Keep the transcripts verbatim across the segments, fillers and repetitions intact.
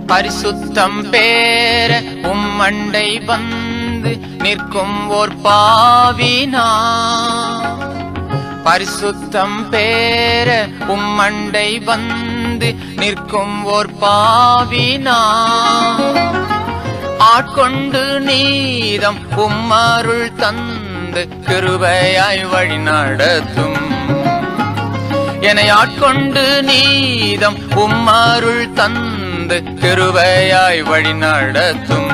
பரிசுத்தம் பேர உம்மண்டை வந்து நிற்கும் ஓர் பாவினா, பரிசுத்தம் பேர உம்மண்டை வந்து நிற்கும் ஓர் பாவினா, ஆட்கொண்டு நீதம் உம்மருள் தந்து கிருபையாய் வழி நடத்தும். என்னை ஆட்கொண்டு நீதம் உம்மருள் தந்து கிருபையாய் வழி நடத்தும்.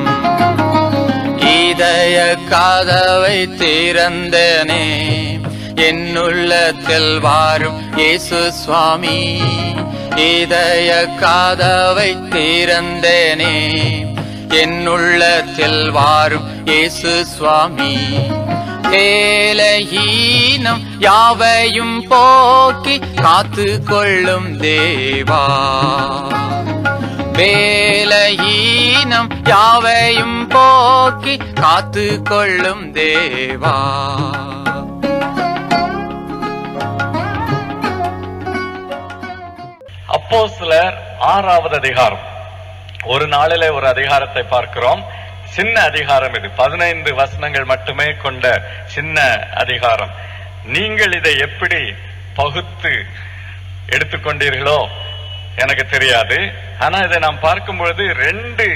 இதய கதவை திறந்தனே, என்னுள்ளத்தில் வாரும் இயேசு சுவாமி. இதய கதவை திறந்தனே, என்னுள்ளத்தில் வாரும் இயேசு சுவாமி. வேலையீனம் யாவையும் போக்கி காத்து கொள்ளும் தேவா, வேலையீனம் யாவையும் போக்கி காத்து கொள்ளும் தேவா. அப்போஸ்தலர் ஆறாவது அதிகாரம். ஒரு நாளிலே ஒரு அதிகாரத்தை பார்க்கிறோம். சின்ன அதிகாரம் இது, பதினைந்து வசனங்கள் மட்டுமே கொண்ட சின்ன அதிகாரம். நீங்கள் இதை எப்படி பகுத்து எடுத்துக்கொண்டீர்களோ எனக்கு தெரியாது. ஆனா இதை நாம் பார்க்கும் பொழுது ரெண்டு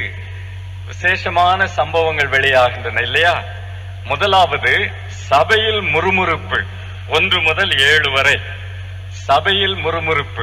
விசேஷமான சம்பவங்கள் வெளியாகின்றன இல்லையா? முதலாவது சபையில் முறுமுறுப்பு, ஒன்று முதல் ஏழு வரை சபையில் முறுமுறுப்பு.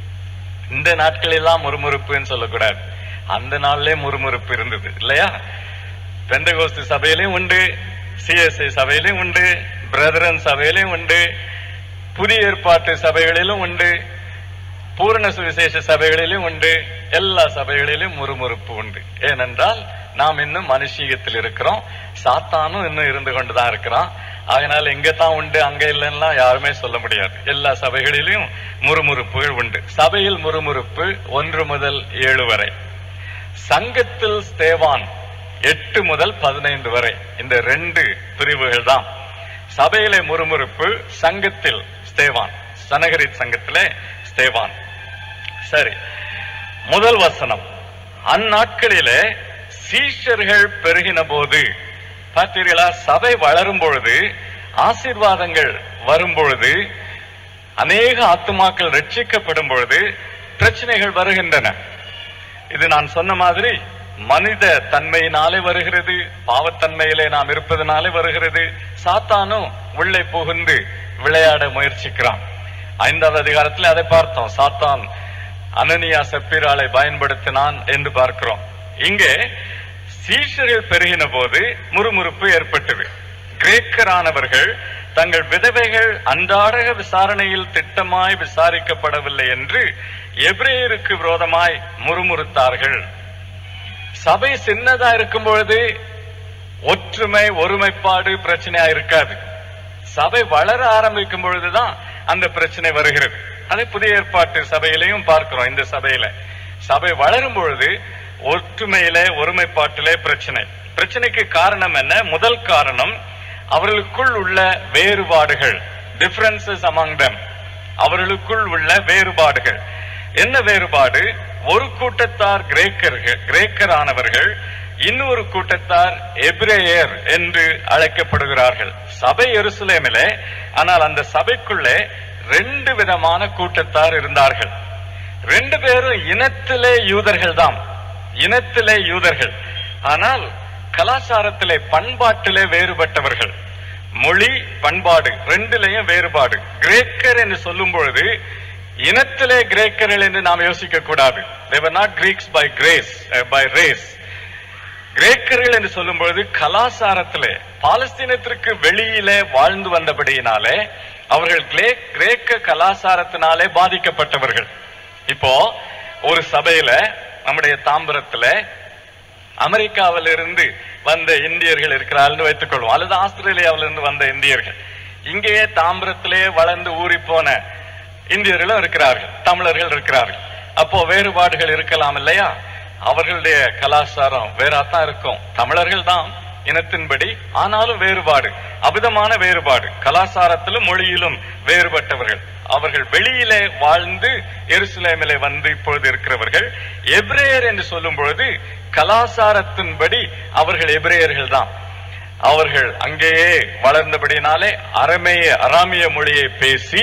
இந்த நாட்களெல்லாம் முறுமுறுப்புன்னு சொல்லக்கூடாது, அந்த நாளிலே முறுமுறுப்பு இருந்தது இல்லையா? பெந்தகோஸ்து சபையிலையும் உண்டு, சிஎஸ்ஐ சபையிலையும் உண்டு, பிரதரன் சபையிலையும் உண்டு, புதிய ஏற்பாட்டு சபைகளிலும் உண்டு, பூரண சுவிசேஷ சபைகளிலும் உண்டு. எல்லா சபைகளிலும் முறுமுறுப்பு உண்டு. ஏனென்றால் நாம் இன்னும் மனுஷீகத்தில் இருக்கிறோம், சாத்தானும் இன்னும் இருந்து கொண்டுதான் இருக்கிறான். அதனால எங்கதான் உண்டு அங்க இல்லைன்னா யாருமே சொல்ல முடியாது. எல்லா சபைகளிலும் முறுமுறுப்புகள் உண்டு. சபையில் முறுமுறுப்பு ஒன்று முதல் ஏழு வரை. சங்கத்தில் ஸ்தேவான் எட்டு முதல் பதினைந்து வரை. இந்த ரெண்டு பிரிவுகள் தான் சபையிலே முறுமுறுப்பு, சங்கத்தில் ஸ்தேவான், சனகரித் சங்கத்திலே ஸ்தேவான். சரி, முதல் வசனம். அந்நாட்களிலே சீஷர்கள் பெருகின போது, பார்த்தீர்களா? சபை வளரும் பொழுது, ஆசீர்வாதங்கள் வரும் பொழுது, அநேக ஆத்துமாக்கள் ரட்சிக்கப்படும் பொழுது பிரச்சனைகள் வருகின்றன. இது நான் சொன்ன மாதிரி மனித தன்மையினாலே வருகிறது, பாவத்தன்மையிலே நாம் இருப்பதனாலே வருகிறது. சாத்தானும் உள்ளே புகுந்து விளையாட முயற்சிக்கிறான். ஐந்தாவது அதிகாரத்தில் அதை பார்த்தோம். சாத்தான் அனனியா சப்பீராளை பயன்படுத்தினான் என்று பார்க்கிறோம். இங்கே சீஷர்கள் பெருகின போது முறுமுறுப்பு ஏற்பட்டது. கிரேக்கரானவர்கள் தங்கள் விதவைகள் அன்றாட விசாரணையில் திட்டமாய் விசாரிக்கப்படவில்லை என்று எபிரேயருக்கு விரோதமாய் முறுமுறுத்தார்கள். சபை சின்னதா இருக்கும் பொழுது ஒற்றுமை ஒருமைப்பாடு பிரச்சனையா இருக்காது. சபை வளர ஆரம்பிக்கும் பொழுதுதான் அந்த பிரச்சனை வருகிறது. அதை புதிய ஏற்பாட்டு சபையிலையும் பார்க்கிறோம். இந்த சபையில சபை வளரும் பொழுது ஒற்றுமையிலே ஒருமைப்பாட்டிலே பிரச்சனை. பிரச்சனைக்கு காரணம் என்ன? முதல் காரணம் அவர்களுக்குள் உள்ள வேறுபாடுகள், டிஃபரன்சஸ் அமாங் them. அவர்களுக்குள் உள்ள வேறுபாடுகள். என்ன வேறுபாடு? ஒரு கூட்டத்தார் கிரேக்கர்கள், கிரேக்கரானவர்கள், இன்னொரு கூட்டத்தார் எபிரேயர் என்று அழைக்கப்படுகிறார்கள். சபை எருசலேமிலே, ஆனால் அந்த சபைக்குள்ளே ரெண்டு விதமான கூட்டத்தார் இருந்தார்கள். ரெண்டு பேரும் இனத்திலே யூதர்கள் தான், இனத்திலே யூதர்கள். ஆனால் கலாச்சாரத்திலே பண்பாட்டிலே வேறுபட்டவர்கள். மொழி பண்பாடு ரெண்டிலேயும் வேறுபாடு. கிரேக்கர் என்று சொல்லும் பொழுது இனத்திலே கிரேக்கர்கள் என்று நாம் யோசிக்க கூடாது. they were not Greeks by grace, uh, by race. கிரேக்கர்கள் என்று சொல்லும் பொழுது கலாச்சாரத்திலே பாலஸ்தீனத்திற்கு வெளியிலே வாழ்ந்து வந்தபடியினாலே அவர்கள் கிரேக்க கலாச்சாரத்தினாலே பாதிக்கப்பட்டவர்கள். இப்போ ஒரு சபையில நம்முடைய தாம்பரத்துல அமெரிக்காவில இருந்து வந்த இந்தியர்கள் இருக்கிறார்கள் வைத்துக் கொள்வோம், அல்லது ஆஸ்திரேலியாவில இருந்து வந்த இந்தியர்கள். இங்கேயே தாம்பரத்திலே வளர்ந்து ஊறி போன இந்தியர்களும் இருக்கிறார்கள், தமிழர்கள் இருக்கிறார்கள். அப்போ வேறுபாடுகள் இருக்கலாம் இல்லையா? அவர்களுடைய கலாச்சாரம் வேறாத்தான் இருக்கும். தமிழர்கள் தான், இனத்தின்படி, ஆனாலும் வேறுபாடு, அபிதமான வேறுபாடு, கலாச்சாரத்திலும் மொழியிலும் வேறுபட்டவர்கள். அவர்கள் வெளியிலே வாழ்ந்து எருசலேமிலே வந்து இப்பொழுது இருக்கிறவர்கள். எபிரேயர் என்று சொல்லும் பொழுது கலாச்சாரத்தின்படி அவர்கள் எபிரேயர்கள் தான். அவர்கள் அங்கேயே வளர்ந்தபடினாலே அரமேய அராமிய மொழியை பேசி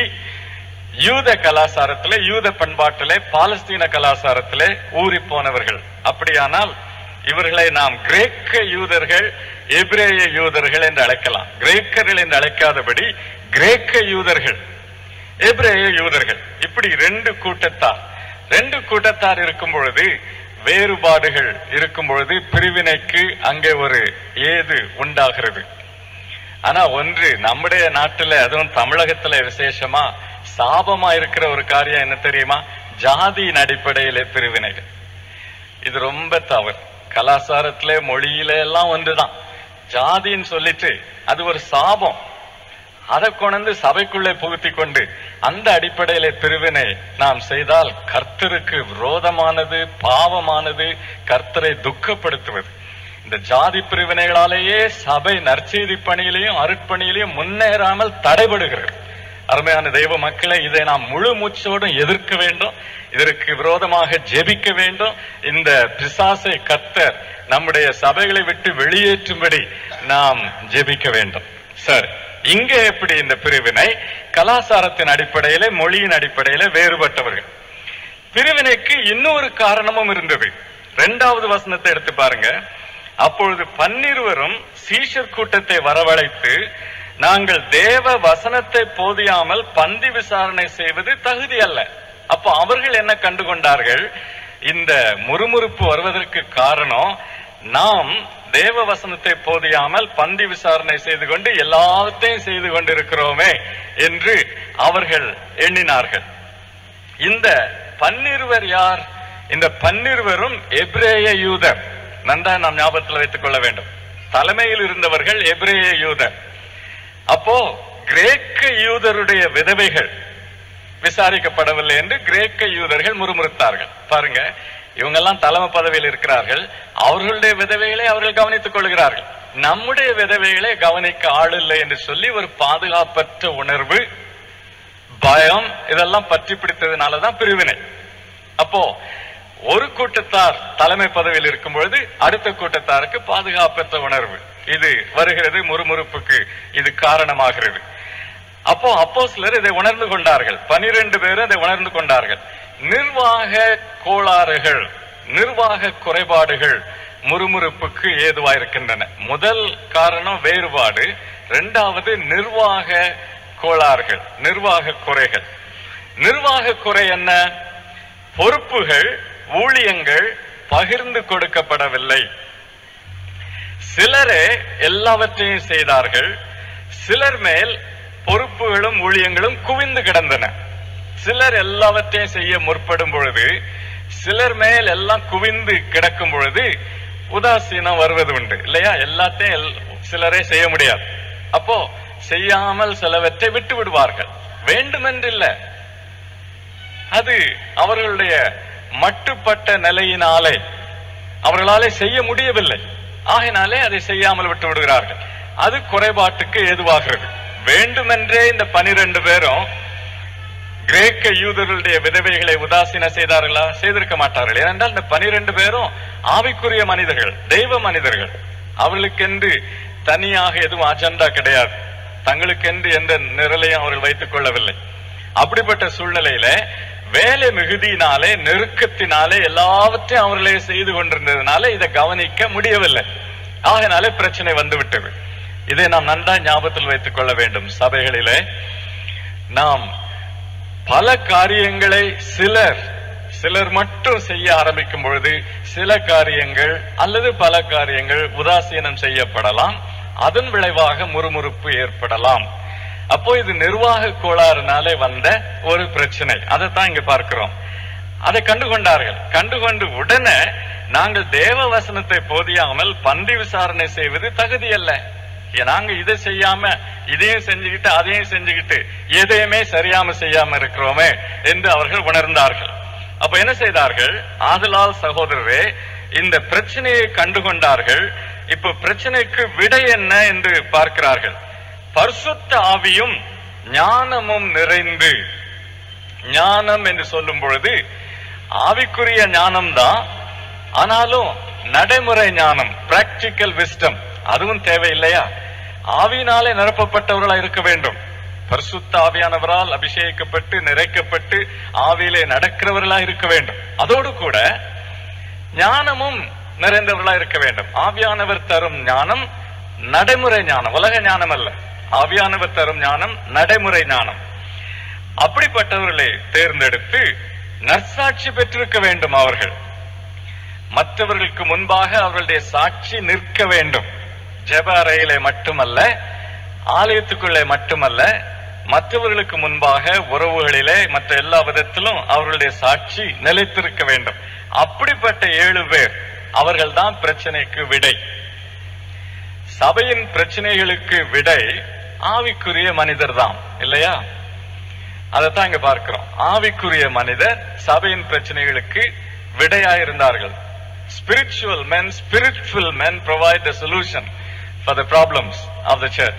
யூத கலாச்சாரத்திலே, யூத பண்பாட்டிலே, பாலஸ்தீன கலாச்சாரத்திலே ஊறி போனவர்கள். அப்படியானால் இவர்களை நாம் கிரேக்க யூதர்கள், எபிரேய யூதர்கள் என்று அழைக்கலாம். கிரேக்கர்கள் என்று அழைக்காதபடி கிரேக்க யூதர்கள், எபிரேய யூதர்கள், இப்படி ரெண்டு கூட்டத்தார். ரெண்டு கூட்டத்தார் இருக்கும் பொழுது, வேறுபாடுகள் இருக்கும் பொழுது பிரிவினைக்கு அங்கே ஒரு ஏது உண்டாகிறது. ஆனா ஒன்று நம்முடைய நாட்டுல, அதுவும் தமிழகத்துல விசேஷமா சாபமா இருக்கிற ஒரு காரியம் என்ன தெரியுமா? ஜாதியின் அடிப்படையிலே பிரிவினைகள். இது ரொம்ப தவறு. கலாச்சாரத்திலே, மொழியில எல்லாம் ஒன்றுதான். ஜாதின்னு சொல்லிட்டு அது ஒரு சாபம். அதை கொண்டு சபைக்குள்ளே புகுத்தி கொண்டு அந்த அடிப்படையிலே பிரிவினை நாம் செய்தால் கர்த்தருக்கு விரோதமானது, பாவமானது, கர்த்தரை துக்கப்படுத்துவது. இந்த ஜாதி பிரிவினைகளாலேயே சபை நற்செய்தி பணியிலையும் அருட்பணியிலையும் முன்னேறாமல் தடைபடுகிறது. அருமையான தெய்வ மக்களை, இதை நாம் முழு மூச்சோடும் எதிர்க்க வேண்டும். இதற்கு விரோதமாக ஜெபிக்க வேண்டும். இந்த பிசாசை கர்த்தர் நம்முடைய சபைகளை விட்டு வெளியேற்றும்படி நாம் ஜெபிக்க வேண்டும். சரி, இங்கே எப்படி இந்த பிரிவினை? கலாச்சாரத்தின் அடிப்படையில, மொழியின் அடிப்படையில வேறுபட்டவர்கள். பிரிவினைக்கு இன்னொரு காரணமும் இருந்தது. இரண்டாவது வசனத்தை எடுத்து பாருங்க. அப்பொழுது பன்னிருவரும் சீஷர் கூட்டத்தை வரவழைத்து, நாங்கள் தேவ வசனத்தை போதியாமல் பந்தி விசாரணை செய்வது தகுதி அல்ல. அப்போ அவர்கள் என்ன கண்டுகொண்டார்கள்? இந்த முறுமுறுப்பு வருவதற்கு காரணம், நாம் தேவ வசனத்தை போதியாமல் பந்தி விசாரணை செய்து கொண்டு எல்லாத்தையும் செய்து கொண்டிருக்கிறோமே என்று அவர்கள் எண்ணினார்கள். இந்த பன்னிருவர் யார்? இந்த பன்னிருவரும் எபிரேய யூதர். நன்றாக நாம் ஞாபகத்தில் வைத்துக் கொள்ள வேண்டும். தலைமையில் இருந்தவர்கள் எபிரேய யூதர். அப்போ கிரேக்க யூதருடைய விதவைகள் விசாரிக்கப்படவில்லை என்று கிரேக்க யூதர்கள் முறுமுறுத்தார்கள். பாருங்க, இவங்கெல்லாம் தலைமை பதவியில் இருக்கிறார்கள். அவர்களுடைய விதவைகளை அவர்கள் கவனித்துக் கொள்கிறார்கள். நம்முடைய விதவைகளை கவனிக்க ஆள் இல்லை என்று சொல்லி ஒரு பாதுகாப்பற்ற உணர்வு, பயம், இதெல்லாம் பற்றி பிடித்ததுனாலதான் பிரிவினை. அப்போ ஒரு கூட்டத்தார் தலைமை பதவியில் இருக்கும் பொழுது அடுத்த கூட்டத்தாருக்கு பாதுகாப்பற்ற உணர்வு இது வருகிறது. முறுமுறுப்புக்கு இது காரணமாகிறது. அப்போ அப்போஸ்தலர் இதை உணர்ந்து கொண்டார்கள். பனிரெண்டு பேரும் இதை உணர்ந்து கொண்டார்கள். நிர்வாக கோளாறுகள், நிர்வாக குறைபாடுகள் முறுமுறுப்புக்கு ஏதுவாயிருக்கின்றன. முதல் காரணம் வேறுபாடு, இரண்டாவது நிர்வாக கோளாறுகள், நிர்வாக குறைகள். நிர்வாக குறை என்ன? பொறுப்புகள், ஊழியங்கள் பகிர்ந்து கொடுக்கப்படவில்லை. சிலரே எல்லாவற்றையும் செய்தார்கள். சிலர் மேல் பொறுப்புகளும் ஊழியங்களும் குவிந்து கிடந்தன. சிலர் எல்லாவற்றையும் செய்ய முற்படும் பொழுது, சிலர் மேல் எல்லாம் குவிந்து கிடக்கும் பொழுது உதாசீனம் வருவது உண்டு இல்லையா? எல்லாத்தையும் சிலரே செய்ய முடியாது. அப்போ செய்யாமல் சிலவற்றை விட்டு விடுவார்கள். வேண்டுமென்றில்ல, அது அவர்களுடைய மட்டுப்பட்ட நிலையினாலே அவர்களாலே செய்ய முடியவில்லை. ஆகினாலே அதை செய்யாமல் விட்டு விடுகிறார்கள். அது குறைபாட்டுக்கு ஏதுவாகிறது. வேண்டுமென்றே இந்த பனிரெண்டு பேரும் கிரேக்க யூதர்களுடைய விதவைகளை உதாசீன செய்தார்களா? செய்திருக்க மாட்டார்கள். ஏனென்றால் இந்த பனிரெண்டு பேரும் ஆவிக்குரிய மனிதர்கள், தெய்வ மனிதர்கள். அவர்களுக்கென்று தனியாக எதுவும் அஜெண்டா கிடையாது. தங்களுக்கென்று எந்த நிரலையும் அவர்கள் வைத்துக் கொள்ளவில்லை. அப்படிப்பட்ட சூழ்நிலையில வேலை மிகுதியினாலே, நெருக்கத்தினாலே எல்லாவற்றையும் அவர்களே செய்து கொண்டிருந்ததுனால இதை கவனிக்க முடியவில்லை. ஆகினாலே பிரச்சனை வந்துவிட்டது. இதை நாம் நன்றாக ஞாபகத்தில் வைத்துக் கொள்ள வேண்டும். சபைகளிலே நாம் பல காரியங்களை சிலர் சிலர் மட்டும் செய்ய ஆரம்பிக்கும் பொழுது சில காரியங்கள் அல்லது பல காரியங்கள் உதாசீனம் செய்யப்படலாம். அதன் விளைவாக முறுமுறுப்பு ஏற்படலாம். அப்போ இது நிர்வாக கோளாறுனாலே வந்த ஒரு பிரச்சனை. அதைத்தான் இங்க பார்க்கிறோம். அதை கண்டுகொண்டார்கள். கண்டுகொண்டு உடனே நாங்கள் தேவ வசனத்தை போதியாமல் பந்தி விசாரணை செய்வது தகுதி அல்ல. நாங்க இதை செய்யாம இதையும் செஞ்சுக்கிட்டு அதையும் செஞ்சுக்கிட்டு எதையுமே சரியாம செய்யாம இருக்கிறோமே என்று அவர்கள் உணர்ந்தார்கள். அப்ப என்ன செய்தார்கள்? ஆதலால் சகோதரரே, இந்த பிரச்சனையை கண்டுகொண்டார்கள். இப்ப பிரச்சனைக்கு விடை என்ன என்று பார்க்கிறார்கள். பரிசுத்த ஆவியும் ஞானமும் நிறைந்து. ஞானம் என்று சொல்லும் பொழுது ஆவிக்குரிய ஞானம் தான், ஆனாலும் நடைமுறை ஞானம், பிராக்டிக்கல் விஸ்டம் அதுவும் தேவையில்லையா? ஆவியினாலே நிரப்பப்பட்டவர்களா இருக்க வேண்டும். பரிசுத்த ஆவியானவரால் அபிஷேகிக்கப்பட்டு நிறைக்கப்பட்டு ஆவியிலே நடக்கிறவர்களா இருக்க வேண்டும். அதோடு கூட ஞானமும் நிறைந்தவர்களா இருக்க வேண்டும். ஆவியானவர் தரும் ஞானம் நடைமுறை ஞானம், உலக ஞானம் அல்ல. ஆவியானவர் தரும் ஞானம் நடைமுறை ஞானம். அப்படிப்பட்டவர்களை தேர்ந்தெடுத்து நற்சாட்சி பெற்றிருக்க வேண்டும். அவர்கள் மற்றவர்களுக்கு முன்பாக அவர்களுடைய சாட்சி நிற்க வேண்டும். ஜெப அறையிலே மட்டுமல்ல, ஆலயத்துக்குள்ளே மட்டுமல்ல, மற்றவர்களுக்கு முன்பாக உறவுகளிலே மற்ற எல்லா விதத்திலும் அவர்களுடைய சாட்சி நிலைத்திருக்க வேண்டும். அப்படிப்பட்ட ஏழு பேர் அவர்கள் தான் பிரச்சனைக்கு விடை. சபையின் பிரச்சனைகளுக்கு விடை ஆவிக்குரிய மனிதர் தான், இல்லையா? அதைத்தான் இங்க பார்க்கிறோம். ஆவிக்குரிய மனிதர் சபையின் பிரச்சனைகளுக்கு விடையாயிருந்தார்கள். Spiritual men, spiritual men provide the solution for the problems of the church.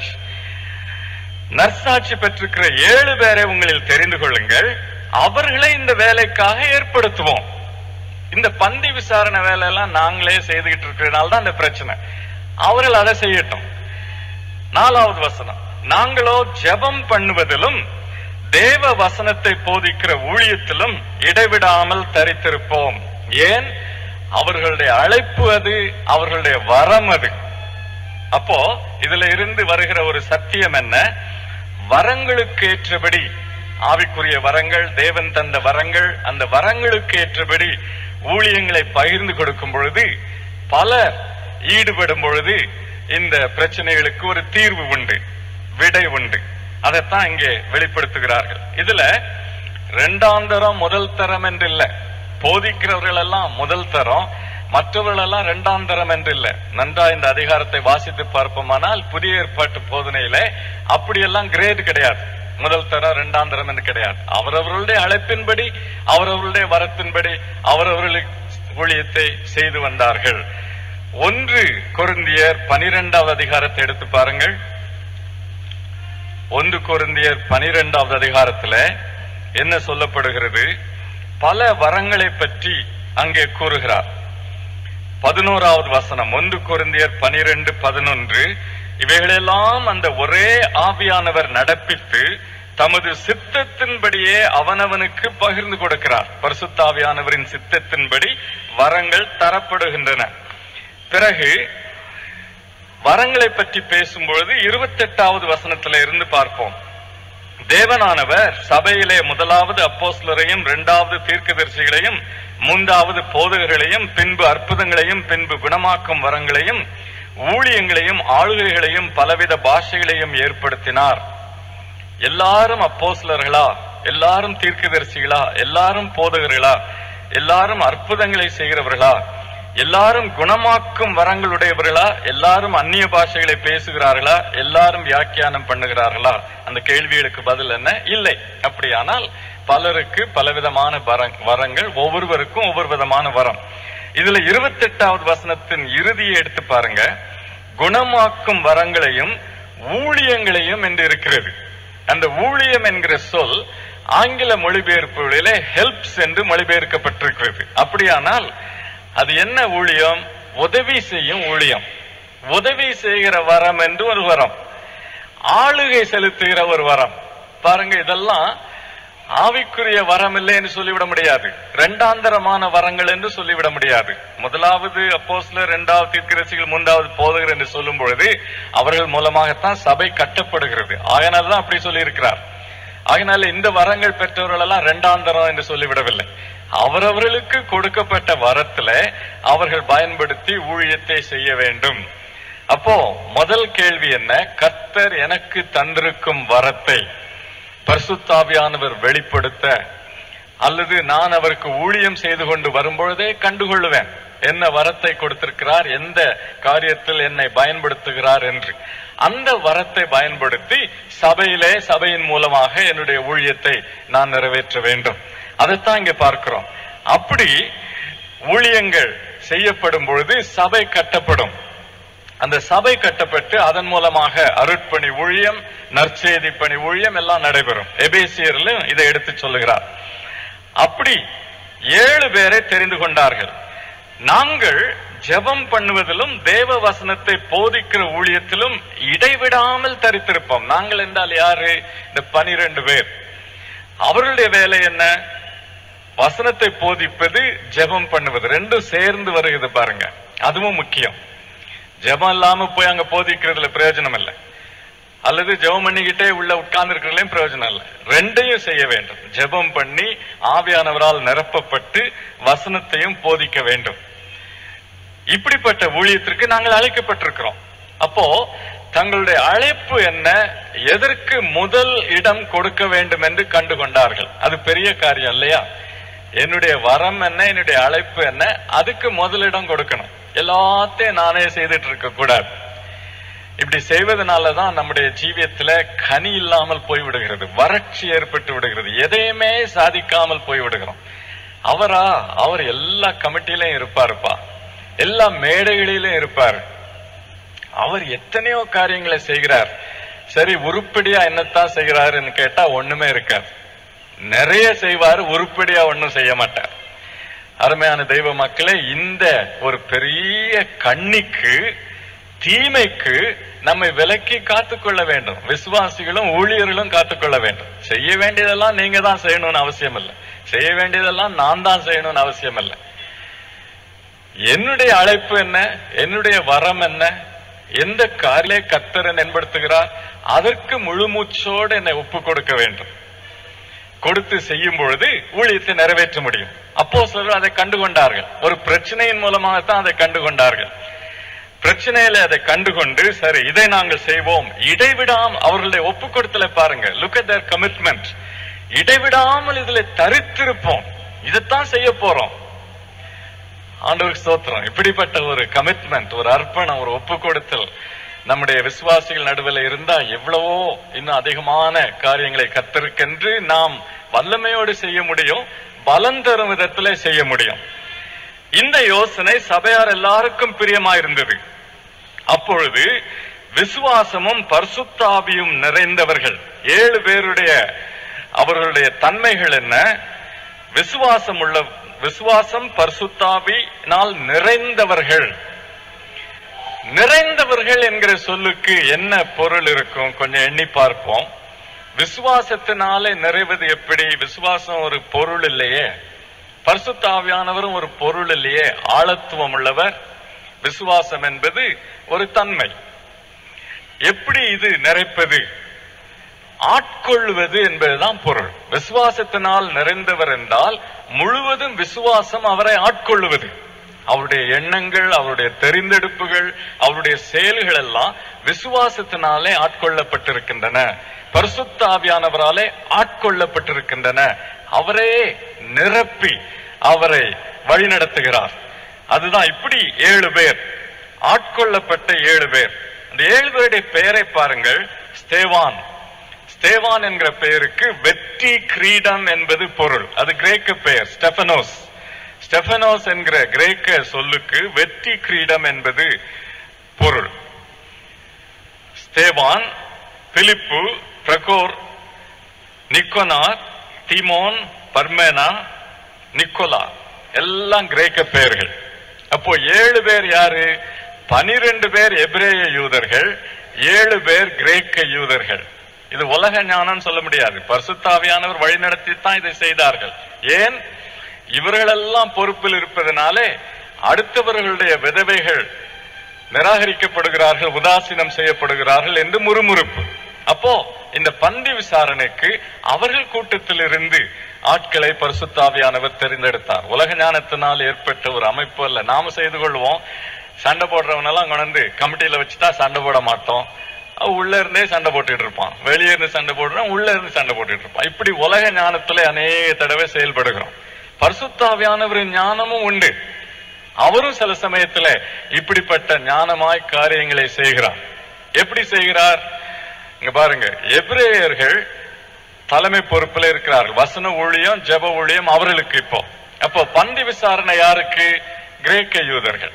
நற்சாட்சி பெற்றிருக்கிற ஏழு பேரை உங்களில் தெரிந்து கொள்ளுங்கள், அவர்களை இந்த வேலைக்காக ஏற்படுத்துவோம். இந்த பந்தி விசாரணை வேலை எல்லாம் நாங்களே செய்துகிட்டு இருக்கிறதுனால தான் இந்த பிரச்சனை. அவர்கள் அதை செய்யட்டும். நாலாவது வசனம், நாங்களோ ஜெபம் பண்ணுவதிலும் தேவ வசனத்தை போதிக்கிற ஊழியத்திலும் இடைவிடாமல் தரித்திருப்போம். ஏன்? அவர்களுடைய அழைப்பு அது, அவர்களுடைய வரம் அது. அப்போ இதுல இருந்து வருகிற ஒரு சத்தியம் என்ன? வரங்களுக்கு ஏற்றபடி, ஆவிக்குரிய வரங்கள், தேவன் தந்த வரங்கள், அந்த வரங்களுக்கு ஏற்றபடி ஊழியங்களை பகிர்ந்து கொடுக்கும் பொழுது, பலர் ஈடுபடும் பொழுது இந்த பிரச்சனைகளுக்கு ஒரு தீர்வு உண்டு, விடை உண்டு. அதைத்தான் இங்கே வெளிப்படுத்துகிறார்கள். இதுல இரண்டாம் தரம் முதல் தரம் என்று இல்லை. போதிக்கிறவர்கள் எல்லாம் முதல் தரம், மற்றவர்கள் எல்லாம் இரண்டாம் தரம் என்று இல்லை. நன்றா இந்த அதிகாரத்தை வாசித்து பார்ப்போமானால் புதிய ஏற்பாட்டு போதனையில அப்படியெல்லாம் கிரேட் கிடையாது. முதல் தரம் இரண்டாம் தரம் என்று கிடையாது. அவரவர்களுடைய அழைப்பின்படி, அவரவர்களுடைய வரத்தின்படி அவரவர்களுக்கு ஊழியத்தை செய்து வந்தார்கள். ஒன்று கொரிந்தியர் பனிரெண்டாவது அதிகாரத்தை எடுத்து பாருங்கள். ஒன்று கொரிந்தியர் பனிரெண்டாவது அதிகாரத்துல என்ன சொல்லப்படுகிறது? பல வரங்களை பற்றி அங்கே கூறுகிறார். பதினோராவது வசனம், ஒன்று கொரிந்தியர் பனிரெண்டு பதினொன்று, இவைகளெல்லாம் அந்த ஒரே ஆவியானவர் நடப்பித்து தமது சித்தத்தின்படியே அவனவனுக்கு பகிர்ந்து கொடுக்கிறார். பரிசுத்த ஆவியானவரின் சித்தத்தின்படி வரங்கள் தரப்படுகின்றன. பிறகு வரங்களை பற்றி பேசும்பொழுது இருபத்தி எட்டாவது வசனத்தில இருந்து பார்ப்போம். தேவனானவர் சபையிலே முதலாவது அப்போஸ்தலரையும், இரண்டாவது தீர்க்கதரிசிகளையும், மூன்றாவது போதகர்களையும், பின்பு அற்புதங்களையும், பின்பு குணமாக்கும் வரங்களையும், ஊழியங்களையும், ஆளுகைகளையும், பலவித பாஷைகளையும் ஏற்படுத்தினார். எல்லாரும் அப்போஸ்தலர்களா? எல்லாரும் தீர்க்கதரிசிகளா? எல்லாரும் போதகர்களா? எல்லாரும் அற்புதங்களை செய்கிறவர்களா? எல்லாரும் குணமாக்கும் வரங்களுடையவர்களா? எல்லாரும் அந்நிய பாஷைகளை பேசுகிறார்களா? எல்லாரும் வியாக்கியானம் பண்ணுகிறார்களா? அந்த கேள்விகளுக்கு பதில் என்ன? இல்லை. அப்படியானால் பலருக்கு பலவிதமான வரங்கள், ஒவ்வொருவருக்கும் ஒவ்வொரு விதமான வரம். இதுல இருபத்தி எட்டாவது வசனத்தின் இறுதியை எடுத்து பாருங்க. குணமாக்கும் வரங்களையும் ஊழியங்களையும் என்று இருக்கிறது. அந்த ஊழியம் என்கிற சொல் ஆங்கில மொழிபெயர்ப்புகளிலே ஹெல்ப்ஸ் என்று மொழிபெயர்க்கப்பட்டிருக்கிறது. அப்படியானால் அது என்ன ஊழியம்? உதவி செய்யும் ஊழியம். உதவி செய்கிற வரம் என்று ஒரு வரம், ஆளுகை செலுத்துகிற ஒரு வரம். பாருங்க, இதெல்லாம் ஆவிக்குரிய வரம் இல்லை என்று சொல்லிவிட முடியாது. இரண்டாந்தரமான வரங்கள் என்று சொல்லிவிட முடியாது. முதலாவது அப்போஸ்தலர், இரண்டாவது தீர்க்கதரிசிகள், மூன்றாவது போதகர் என்று சொல்லும் பொழுது அவர்கள் மூலமாகத்தான் சபை கட்டப்படுகிறது. ஆகையினால்தான் அப்படி சொல்லி இருக்கிறார். ஆகையினால இந்த வரங்கள் பெற்றவர்கள் எல்லாம் இரண்டாந்தரம் என்று சொல்லிவிடவில்லை. அவரவர்களுக்கு கொடுக்கப்பட்ட வரத்துல அவர்கள் பயன்படுத்தி ஊழியத்தை செய்ய வேண்டும். அப்போ முதல் கேள்வி என்ன? கர்த்தர் எனக்கு தந்திருக்கும் வரத்தை பரிசுத்த ஆவியானவர் வெளிப்படுத்த, அல்லது நான் அவருக்கு ஊழியம் செய்து கொண்டு வரும்பொழுதே கண்டுகொள்ளுவேன் என்ன வரத்தை கொடுத்திருக்கிறார், எந்த காரியத்தில் என்னை பயன்படுத்துகிறார் என்று. அந்த வரத்தை பயன்படுத்தி சபையிலே, சபையின் மூலமாக என்னுடைய ஊழியத்தை நான் நிறைவேற்ற வேண்டும். அதைத்தான் இங்க பார்க்கிறோம். அப்படி ஊழியங்கள் செய்யப்படும் பொழுது சபை கட்டப்படும். அந்த சபை கட்டப்பட்டு அதன் மூலமாக அருட்பணி ஊழியம், நற்செய்தி பணி ஊழியம் எல்லாம் நடைபெறும். எபேசியர்ல இதை எடுத்து சொல்லுகிறார். அப்படி ஏழு பேரை தெரிந்து கொண்டார்கள். நாங்கள் ஜெபம் பண்ணுவதிலும் தேவ வசனத்தை போதிக்கிற ஊழியத்திலும் இடைவிடாமல் தரித்திருப்போம். நாங்கள் என்றால் யாரு? இந்த பனிரெண்டு பேர். அவர்களுடைய வேலை என்ன? வசனத்தை போதிப்பது, ஜெபம் பண்ணுவது, ரெண்டும் சேர்ந்து வருகிறது பாருங்க. அதுவும் முக்கியம். ஜெபம் இல்லாம போய் அங்க போதிக்கிறதுல பிரயோஜனம் இல்லை, அல்லது ஜெபம் பண்ணிக்கிட்டே உள்ள உட்கார்ந்து இருக்கிறதுலயும் பிரயோஜனம் இல்லை. ரெண்டையும் செய்ய வேண்டும். ஜெபம் பண்ணி ஆவியானவரால் நிரப்பப்பட்டு வசனத்தையும் போதிக்க வேண்டும். இப்படிப்பட்ட ஊழியத்திற்கு நாங்கள் அழைக்கப்பட்டிருக்கிறோம். அப்போ தங்களுடைய அழைப்பு என்ன, எதற்கு முதல் இடம் கொடுக்க வேண்டும் என்று கண்டு கொண்டார்கள். அது பெரிய காரியம் இல்லையா? என்னுடைய வரம் என்ன, என்னுடைய அழைப்பு என்ன, அதுக்கு முதலிடம் கொடுக்கணும். எல்லாத்தையும் நானே செய்துட்டு இருக்க கூடாது. இப்படி செய்வதனாலதான் நம்முடைய ஜீவியத்துல கனி இல்லாமல் போய்விடுகிறது, வறட்சி ஏற்பட்டு விடுகிறது, எதையுமே சாதிக்காமல் போய்விடுகிறோம். அவரா அவர் எல்லா கமிட்டியிலும் இருப்பாருப்பா, எல்லா மேடைகளிலும் இருப்பார், அவர் எத்தனையோ காரியங்களை செய்கிறார். சரி, உருப்படியா என்னத்தான் செய்கிறாருன்னு கேட்டா ஒண்ணுமே இருக்காது. நிறைய செய்வார், உருப்படியா ஒன்னும் செய்ய மாட்டார். அருமையான தெய்வ மக்களே, இந்த ஒரு பெரிய கண்ணிக்கு, தீமைக்கு நம்மை விலக்கி காத்துக்கொள்ள வேண்டும். விசுவாசிகளும் ஊழியர்களும் காத்துக்கொள்ள வேண்டும். செய்ய வேண்டியதெல்லாம் நீங்க தான் செய்யணும்னு அவசியம் இல்லை, செய்ய வேண்டியதெல்லாம் நான் தான் செய்யணும்னு அவசியம் இல்லை. என்னுடைய அழைப்பு என்ன, என்னுடைய வரம் என்ன, எந்த காரிலே கர்த்தர் என்படுத்துகிறார், அதற்கு முழு மூச்சோடு என்னை ஒப்பு கொடுக்க வேண்டும். கொடுத்து செய்யும் பொழுது ஊழியத்தை நிறைவேற்ற முடியும். அப்போஸ்தலர்கள் அதை கண்டுகொண்டார்கள். ஒரு பிரச்சனையின் மூலமாகத்தான் அதை கண்டுகொண்டார்கள். பிரச்சனையில அதை கண்டுகொண்டு, சரி இதை நாங்கள் செய்வோம், இடைவிடாமல் அவர்களுடைய ஒப்பு கொடுத்தலை பாருங்க. Look at their commitment. இடைவிடாமல் இதுல தரித்திருப்போம், இதைத்தான் செய்ய போறோம். ஆண்டவருக்கு ஸ்தோத்திரம். இப்படிப்பட்ட ஒரு கமிட்மெண்ட், ஒரு அர்ப்பணம், ஒரு ஒப்பு கொடுத்தல் நம்முடைய விசுவாசிகள் நடுவில் இருந்தா எவ்வளவோ இன்னும் அதிகமான காரியங்களை கர்த்தருக்கென்று நாம் வல்லமையோடு செய்ய முடியும், பலம் தரும் விதத்திலே செய்ய முடியும். இந்த யோசனை சபையார் எல்லாருக்கும் பிரியமாயிருந்தது. அப்பொழுது விசுவாசமும் பரிசுத்த ஆவியும் நிறைந்தவர்கள் ஏழு பேருடைய அவர்களுடைய தன்மைகள் என்ன? விசுவாசம் உள்ள விசுவாசம் பரிசுத்த ஆவியினால் நிறைந்தவர்கள். நிறைந்தவர்கள் என்கிற சொல்லுக்கு என்ன பொருள் இருக்கும்? கொஞ்சம் எண்ணி பார்ப்போம். விசுவாசத்தினாலே நிறைவது எப்படி? விசுவாசம் ஒரு பொருள் இல்லையே, பரிசுத்த ஆவியானவரும் ஒரு பொருள் இல்லையே, ஆழத்துவம் உள்ளவர். விசுவாசம் என்பது ஒரு தன்மை. எப்படி இது நிறைப்பது? ஆட்கொள்வது என்பதுதான் பொருள். விசுவாசத்தினால் நிறைந்தவர் என்றால் முழுவதும் விசுவாசம் அவரை ஆட்கொள்ளுவது. அவருடைய எண்ணங்கள், அவருடைய தெரிந்தெடுப்புகள், அவருடைய செயல்கள் எல்லாம் விசுவாசத்தினாலே ஆட்கொள்ளப்பட்டிருக்கின்றன, பரிசுத்த ஆவியானவராலே ஆட்கொள்ளப்பட்டிருக்கின்றன. அவரே நிரப்பி அவரை வழிநடத்துகிறார். அதுதான் இப்படி ஏழு பேர், ஆட்கொள்ளப்பட்ட ஏழு பேர். அந்த ஏழு பேருடைய பெயரை பாருங்கள். ஸ்தேவான். ஸ்தேவான் என்கிற பெயருக்கு வெற்றி கிரீடம் என்பது பொருள். அது கிரேக்க பெயர், ஸ்டெபனோஸ். ஸ்டெபனோஸ் என்கிற கிரேக்க சொல்லுக்கு வெற்றி கிரீடம் என்பது பொருள். ஸ்தேவான், பிலிப்பு, பிரகோர், நிக்கோனார், தீமோன், பர்மேனா, நிக்கோலா எல்லாம் கிரேக்க பெயர்கள். அப்போ ஏழு பேர் யாரு? பனிரெண்டு பேர் எபிரேய யூதர்கள், ஏழு பேர் கிரேக்க யூதர்கள். இது உலக ஞானம் சொல்ல முடியாது. பரிசுத்த ஆவியானவர் வழிநடத்தி தான் இதை செய்தார்கள். ஏன்? இவர்களெல்லாம் பொறுப்பில் இருப்பதனாலே அடுத்தவர்களுடைய விதவைகள் நிராகரிக்கப்படுகிறார்கள், உதாசீனம் செய்யப்படுகிறார்கள் என்று முறுமுறுப்பு. அப்போ இந்த பந்தி விசாரணைக்கு அவர்கள் கூட்டத்தில் இருந்து ஆட்களை பரிசுத்த ஆவியானவர் தெரிந்தெடுத்தார். உலக ஞானத்தினால் ஏற்பட்ட ஒரு அமைப்பு அல்ல. நாம செய்து கொள்வோம். சண்டை போடுறவனெல்லாம் கொண்டு கமிட்டியில வச்சுட்டா சண்டை போட மாட்டோம். உள்ள இருந்தே சண்டை போட்டுட்டு இருப்பான், வெளியே இருந்து சண்டை போடுறான், உள்ள இருந்து சண்டை போட்டுட்டு இருப்பான். இப்படி உலக ஞானத்துல அநேக தடவை செயல்படுகிறோம். பரிசுத்த ஆவியானவரின் ஞானமும் உண்டு. அவரும் சில சமயத்துல இப்படிப்பட்ட ஞானமாய் காரியங்களை செய்கிறார். எப்படி செய்கிறார்? இங்க பாருங்க, எபிரேயர்கள் தலைமை பொறுப்பில் இருக்கிறார்கள். வசன ஊழியம், ஜெப ஊழியம் அவர்களுக்கு. இப்போ அப்போ பந்தி விசாரணை யாருக்கு? கிரேக்க யூதர்கள்.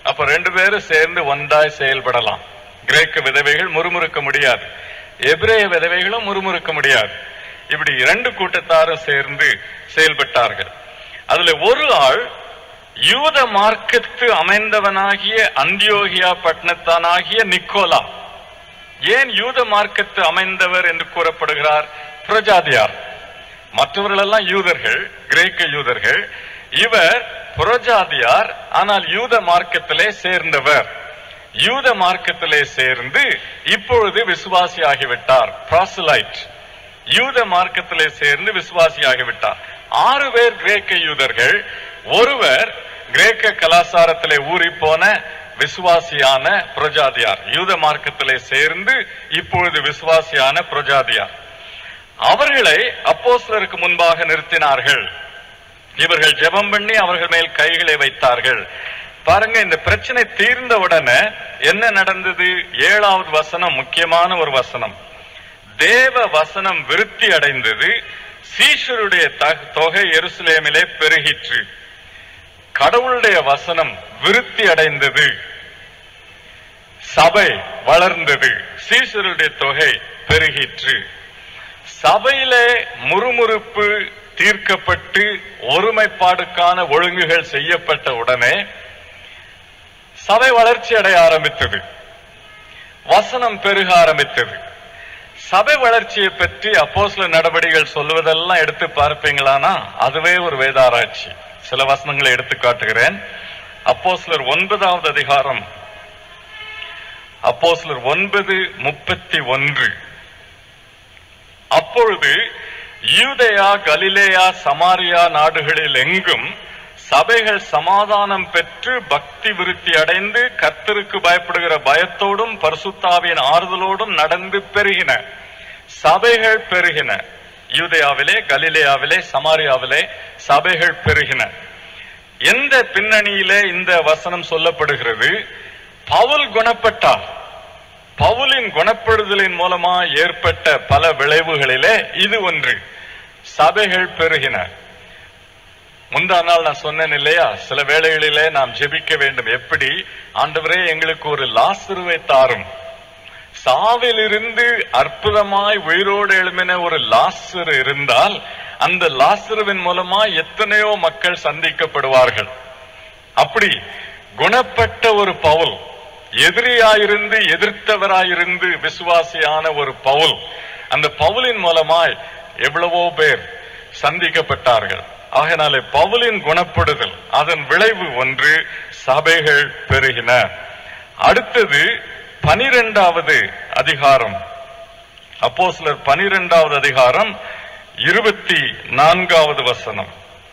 அப்ப ரெண்டு பேரும் சேர்ந்து ஒன்றாய் செயல்படலாம். கிரேக்க விதவைகள் முறுமுறுக்க முடியாது, எபிரேய விதவைகளும் முறுமுறுக்க முடியாது. இப்படி இரண்டு கூட்டத்தாரும் சேர்ந்து செயல்பட்டார்கள். அதுல ஒரு ஆள் யூத மார்க்கத்து அமைந்தவனாகிய அந்தியோகியா பட்டணத்தானாகிய நிக்கோலா. ஏன் யூத மார்க்கத்து அமைந்தவர் என்று கூறப்படுகிறார்? புரஜாதியார். மற்றவர்கள் எல்லாம் யூதர்கள், கிரேக்க யூதர்கள். இவர் புரஜாதியார், ஆனால் யூத மார்க்கத்திலே சேர்ந்தவர். யூத மார்க்கத்திலே சேர்ந்து இப்பொழுது விசுவாசியாகிவிட்டார். ப்ராசலைட். யூத மார்க்கத்திலே சேர்ந்து விசுவாசியாகிவிட்டார். ஆறு பேர் கிரேக்க யூதர்கள். ஒருவர் கிரேக்க கலாச்சாரத்திலே ஊறி போன விசுவாசியான புரஜாதியார். யூத மார்க்கத்திலே சேர்ந்து இப்பொழுது விசுவாசியான புரஜாதியார். அவர்களை அப்போஸ்தலருக்கு முன்பாக நிறுத்தினார்கள். இவர்கள் ஜெபம் பண்ணி அவர்கள் மேல் கைகளை வைத்தார்கள். பாருங்க, இந்த பிரச்சனை தீர்ந்த உடனே என்ன நடந்தது? ஏழாவது வசனம் முக்கியமான ஒரு வசனம். தேவ வசனம் விருத்தி அடைந்தது, சீஷருடைய தொகை எருசலேமிலே பெருகிற்று. கடவுளுடைய வசனம் விருத்தி அடைந்தது, சபை வளர்ந்தது, சீஷருடைய தொகை பெருகிற்று. சபையிலே முறுமுறுப்பு தீர்க்கப்பட்டு ஒருமைப்பாடுக்கான ஒழுங்குகள் செய்யப்பட்ட உடனே சபை வளர்ச்சி அடைய ஆரம்பித்தது, வசனம் பெருக ஆரம்பித்தது. சபை வளர்ச்சியை பற்றி அப்போஸ்தலர் நடவடிக்கைகள் சொல்லுவதெல்லாம் எடுத்து பார்ப்பீங்களானா அதுவே ஒரு வேதாராய்ச்சி. சில வசனங்களை எடுத்து காட்டுகிறேன். அப்போஸ்தலர் ஒன்பதாவது அதிகாரம், அப்போஸ்தலர் ஒன்பது முப்பத்தி ஒன்று. அப்பொழுது யூதேயா, கலிலேயா, சமாரியா நாடுகளில் எங்கும் சபைகள் சமாதானம் பெற்று பக்தி விருத்தி அடைந்து கர்த்தருக்கு பயப்படுகிற பயத்தோடும் பரிசுத்தாவின் ஆறுதலோடும் நடந்து பெருகின. சபைகள் பெருகின. யூதேயாவிலே, கலிலேயாவிலே, சமாரியாவிலே சபைகள் பெருகின. எந்த பின்னணியிலே இந்த வசனம் சொல்லப்படுகிறது? பவுல் குணப்பட்டார். பவுலின் குணப்படுதலின் மூலமா ஏற்பட்ட பல விளைவுகளிலே இது ஒன்று. சபைகள் பெருகின. முந்தா நாள் நான் சொன்னேன் இல்லையா, சில வேளைகளிலே நாம் ஜெபிக்க வேண்டும். எப்படி? ஆண்டவரே, எங்களுக்கு ஒரு லாசருவை தாரும். சாவிலிருந்து அற்புதமாய் உயிரோடு எழும்பின ஒரு லாசரு இருந்தால் அந்த லாசருவின் மூலமா எத்தனையோ மக்கள் சந்திக்கப்படுவார்கள். அப்படி குணப்பட்ட ஒரு பவுல், எதிரியாயிருந்து எதிர்த்தவராயிருந்து விசுவாசியான ஒரு பவுல், அந்த பவுலின் மூலமாய் எவ்வளவோ பேர் சந்திக்கப்பட்டார்கள். ஆகையினாலே பவுலின் குணப்படுதல், அதன் விளைவு ஒன்று, சபைகள் பெருகின. அடுத்தது பனிரெண்டாவது அதிகாரம், அப்போஸ்தலர் பனிரெண்டாவது அதிகாரம் இருபத்தி நான்காவது வசனம்.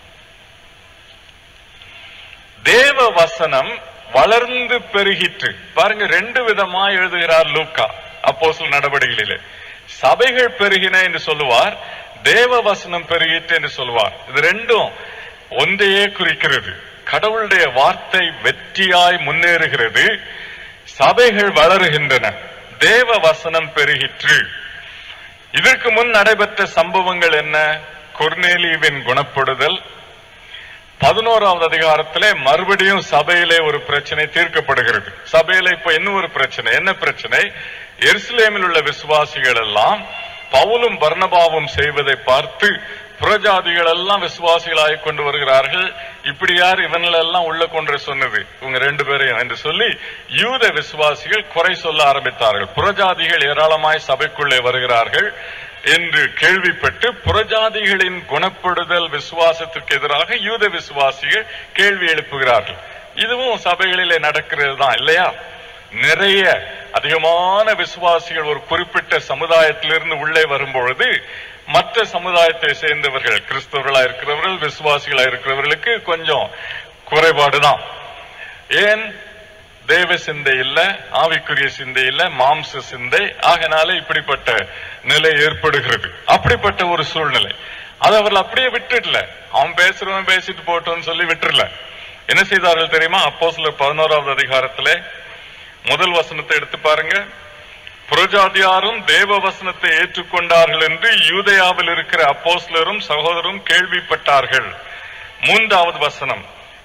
தேவ வசனம் வளர்ந்து பெருகிற்று. பாருங்க, ரெண்டு விதமா எழுதுகிறார் லூக்கா அப்போஸ்தலர் நடவடிக்கைகளிலே. சபைகள் பெருகின என்று சொல்லுவார், தேவ வசனம் பெருகிற்று என்று சொல்லுவார். இது ரெண்டும் ஒன்றையே குறிக்கிறது. கடவுளுடைய வார்த்தை வெற்றியாய் முன்னேறுகிறது, சபைகள் வளருகின்றன, தேவ வசனம் பெருகிற்று. இதற்கு முன் நடைபெற்ற சம்பவங்கள் என்ன? கொர்நேலியுவின் குணப்படுதல். பதினோராவது அதிகாரத்திலே மறுபடியும் சபையிலே ஒரு பிரச்சனை தீர்க்கப்படுகிறது. சபையில இப்ப இன்னும் ஒரு பிரச்சனை. என்ன பிரச்சனை? எருசலேமில் உள்ள விசுவாசிகள் எல்லாம் பவுலும் பர்னபாவும் செய்வதை பார்த்து புறஜாதிகள் எல்லாம் விசுவாசிகளாக கொண்டு வருகிறார்கள். இப்படி யார் இவங்களெல்லாம் உள்ள கொண்டு சொன்னது? இவங்க ரெண்டு பேரையும் என்று சொல்லி யூத விசுவாசிகள் குறை சொல்ல ஆரம்பித்தார்கள். புறஜாதிகள் ஏராளமாய் சபைக்குள்ளே வருகிறார்கள் என்று கேள்விப்பட்டு புறஜாதிகளின் குணப்படுதல் விசுவாசத்திற்கு எதிராக யூத விசுவாசிகள் கேள்வி எழுப்புகிறார்கள். இதுவும் சபைகளிலே நடக்கிறது தான் இல்லையா? நிறைய அதிகமான விசுவாசிகள் ஒரு குறிப்பிட்ட சமுதாயத்திலிருந்து உள்ளே வரும்பொழுது மற்ற சமுதாயத்தை சேர்ந்தவர்கள், கிறிஸ்தவர்களா இருக்கிறவர்கள், விசுவாசிகளா இருக்கிறவர்களுக்கு கொஞ்சம் குறைபாடுதான். ஏன்? தேவ சிந்தை இல்ல, ஆவிக்குரிய சிந்தை இல்ல, மாம்ச சிந்தை. ஆகனால இப்படிப்பட்ட நிலை ஏற்படுகிறது. அப்படிப்பட்ட ஒரு சூழ்நிலை. அது அவர்கள் அப்படியே விட்டுடல. அவன் பேசுறவன் பேசிட்டு போட்டோன்னு சொல்லி விட்டுறல. என்ன செய்தார்கள் தெரியுமா? அப்போஸ்தலர் பதினோராவது அதிகாரத்திலே முதல் வசனத்தை எடுத்து பாருங்க. புறஜாதியாரும் தேவ வசனத்தை ஏற்றுக்கொண்டார்கள் என்று யூதேயாவில் இருக்கிற அப்போஸ்தலரும் சகோதரரும் கேள்விப்பட்டார்கள். மூன்றாவது வசனம்,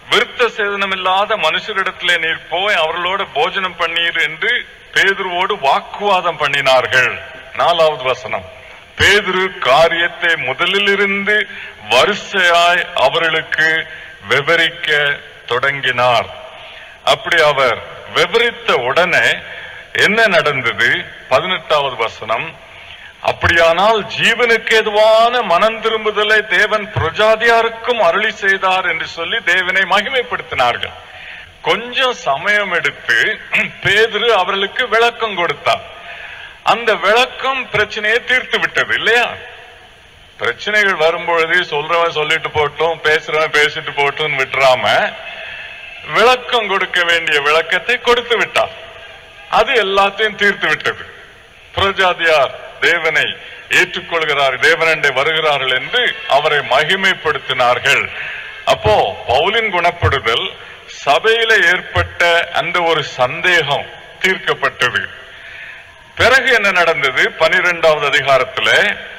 விருத்த சேதனம் இல்லாத மனுஷரிடத்திலே நீர் போய் அவர்களோட போஜனம் பண்ணீர் என்று பேதுருவோடு வாக்குவாதம் பண்ணினார்கள். நாலாவது வசனம், பேதுரு காரியத்தை முதலில் இருந்து வரிசையாய் அவர்களுக்கு விவரிக்க தொடங்கினார். அப்படி அவர் விவரித்த உடனே என்ன நடந்தது? பதினெட்டாவது வசனம், அப்படியானால் ஜீவனுக்கு ஏதுவான மனம் திரும்புதலை தேவன் பிரஜாதியாருக்கும் அருளி செய்தார் என்று சொல்லி தேவனை மகிமைப்படுத்தினார்கள். கொஞ்சம் சமயம் எடுத்து பேதுரு அவர்களுக்கு விளக்கம் கொடுத்தார். அந்த விளக்கம் பிரச்சனையை தீர்த்து விட்டது இல்லையா? பிரச்சனைகள் வரும்பொழுது சொல்றவன் சொல்லிட்டு போட்டோம், பேசுறவன் பேசிட்டு போட்டோம் விட்டுறாம விளக்கம் கொடுக்க வேண்டிய விளக்கத்தை கொடுத்து விட்டார். அது எல்லாத்தையும் தீர்த்து விட்டது. புறஜாதியார் தேவனை ஏற்றுக்கொள்கிறார், தேவனண்டை வருகிறார்கள் என்று அவரை மகிமைப்படுத்தினார்கள். அப்போ பவுலின் குணப்படுதல், சபையில ஏற்பட்ட அந்த ஒரு சந்தேகம் தீர்க்கப்பட்டது. பிறகு என்ன நடந்தது? பனிரெண்டாவது அதிகாரத்தில்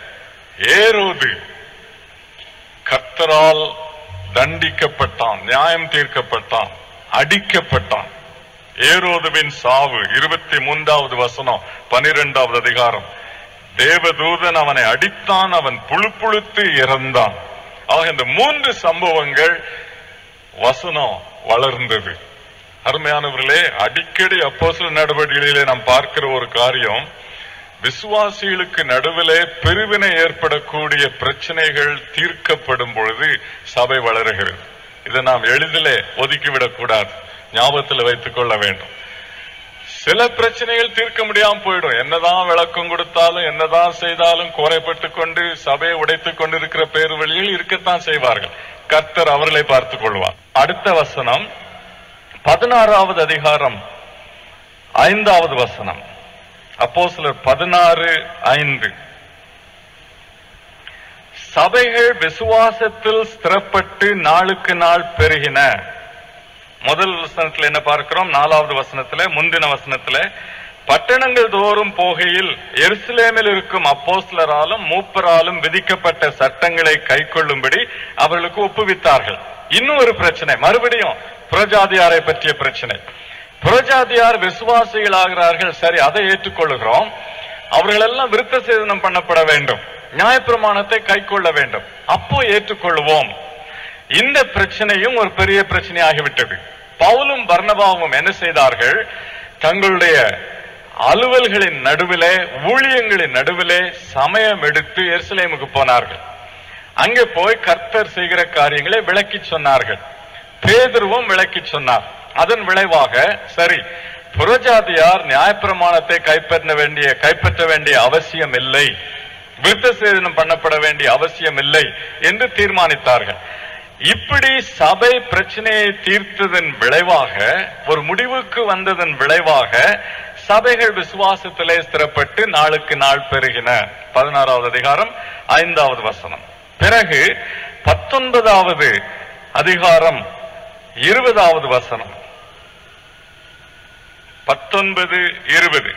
ஏரோது கர்த்தரால் தண்டிக்கப்பட்டான், நியாயம் தீர்க்கப்பட்டான், அடிக்கப்பட்டான். ஏரோதுவின் சாவு இருபத்தி மூன்றாவது வசனம் பனிரெண்டாவது அதிகாரம். தேவதூதன் அவனை அடித்தான், அவன் புழு புழுத்து இறந்தான். ஆக இந்த மூன்று சம்பவங்கள் வசனம் வளர்ந்தது. அருமையானவர்களே, அடிக்கடி அப்போஸ்தலர் நடவடிக்கைகளிலே நாம் பார்க்கிற ஒரு காரியம், விசுவாசிகளுக்கு நடுவிலே பிரிவினை ஏற்படக்கூடிய பிரச்சனைகள் தீர்க்கப்படும் பொழுது சபை வளருகிறது. இதை நாம் எளிதிலே ஒதுக்கிவிடக் கூடாது, ஞாபகத்தில் வைத்துக் கொள்ள வேண்டும். சில பிரச்சனைகள் தீர்க்க முடியாம போயிடும். என்னதான் விளக்கம் கொடுத்தாலும் என்னதான் செய்தாலும் குறைப்பட்டு கொண்டு சபையை உடைத்துக் கொண்டிருக்கிற பேரு வழியில் இருக்கத்தான் செய்வார்கள். கர்த்தர் அவர்களை பார்த்துக் கொள்வார். அடுத்த வசனம் பதினாறாவது அதிகாரம் ஐந்தாவது வசனம். அப்போஸ்தலர் பதினாறு ஐந்து. சபைகள் விசுவாசத்தில் ஸ்திரப்பட்டு நாளுக்கு நாள் பெருகின. முதல் வசனத்தில் என்ன பார்க்கிறோம்? நாலாவது வசனத்துல, முந்தின வசனத்துல, பட்டணங்கள் தோறும் போகையில் எருசலேமில் இருக்கும் அப்போஸ்தலராலும் மூப்பராலும் விதிக்கப்பட்ட சட்டங்களை கை கொள்ளும்படி அவர்களுக்கு ஒப்புவித்தார்கள். இன்னும் ஒரு பிரச்சனை, மறுபடியும் புறஜாதியாரை பற்றிய பிரச்சனை. புறஜாதியார் விசுவாசிகள் ஆகிறார்கள், சரி, அதை ஏற்றுக்கொள்கிறோம். அவர்கள் எல்லாம் விருத்த சேதனம் பண்ணப்பட வேண்டும், நியாயப்பிரமாணத்தை கை கொள்ள வேண்டும், அப்போ ஏற்றுக்கொள்வோம். இந்த பிரச்சனையும் ஒரு பெரிய பிரச்சனை ஆகிவிட்டது. பவுலும் பர்னபாவும் என்ன செய்தார்கள்? தங்களுடைய அலுவல்களின் நடுவிலே, ஊழியங்களின் நடுவிலே சமயம் எடுத்து எருசலேமுக்கு போனார்கள். அங்கே போய் கர்த்தர் செய்கிற காரியங்களை விளக்கி சொன்னார்கள். பேதுருவும் விளக்கி சொன்னார். அதன் விளைவாக, சரி, புறஜாதியார் நியாயப்பிரமாணத்தை கைப்பற்ற வேண்டிய கைப்பற்ற வேண்டிய அவசியம் இல்லை, விருத்த சேதனம் பண்ணப்பட வேண்டிய அவசியம் இல்லை என்று தீர்மானித்தார்கள். இப்படி சபை பிரச்சனையை தீர்த்ததன் விளைவாக, ஒரு முடிவுக்கு வந்ததன் விளைவாக சபைகள் விசுவாசத்திலே ஸ்திரப்பட்டு நாளுக்கு நாள் பெருகின. பதினாறாவது அதிகாரம் ஐந்தாவது வசனம். பிறகு பத்தொன்பதாவது அதிகாரம் இருபதாவது வசனம். பத்தொன்பது இருபது.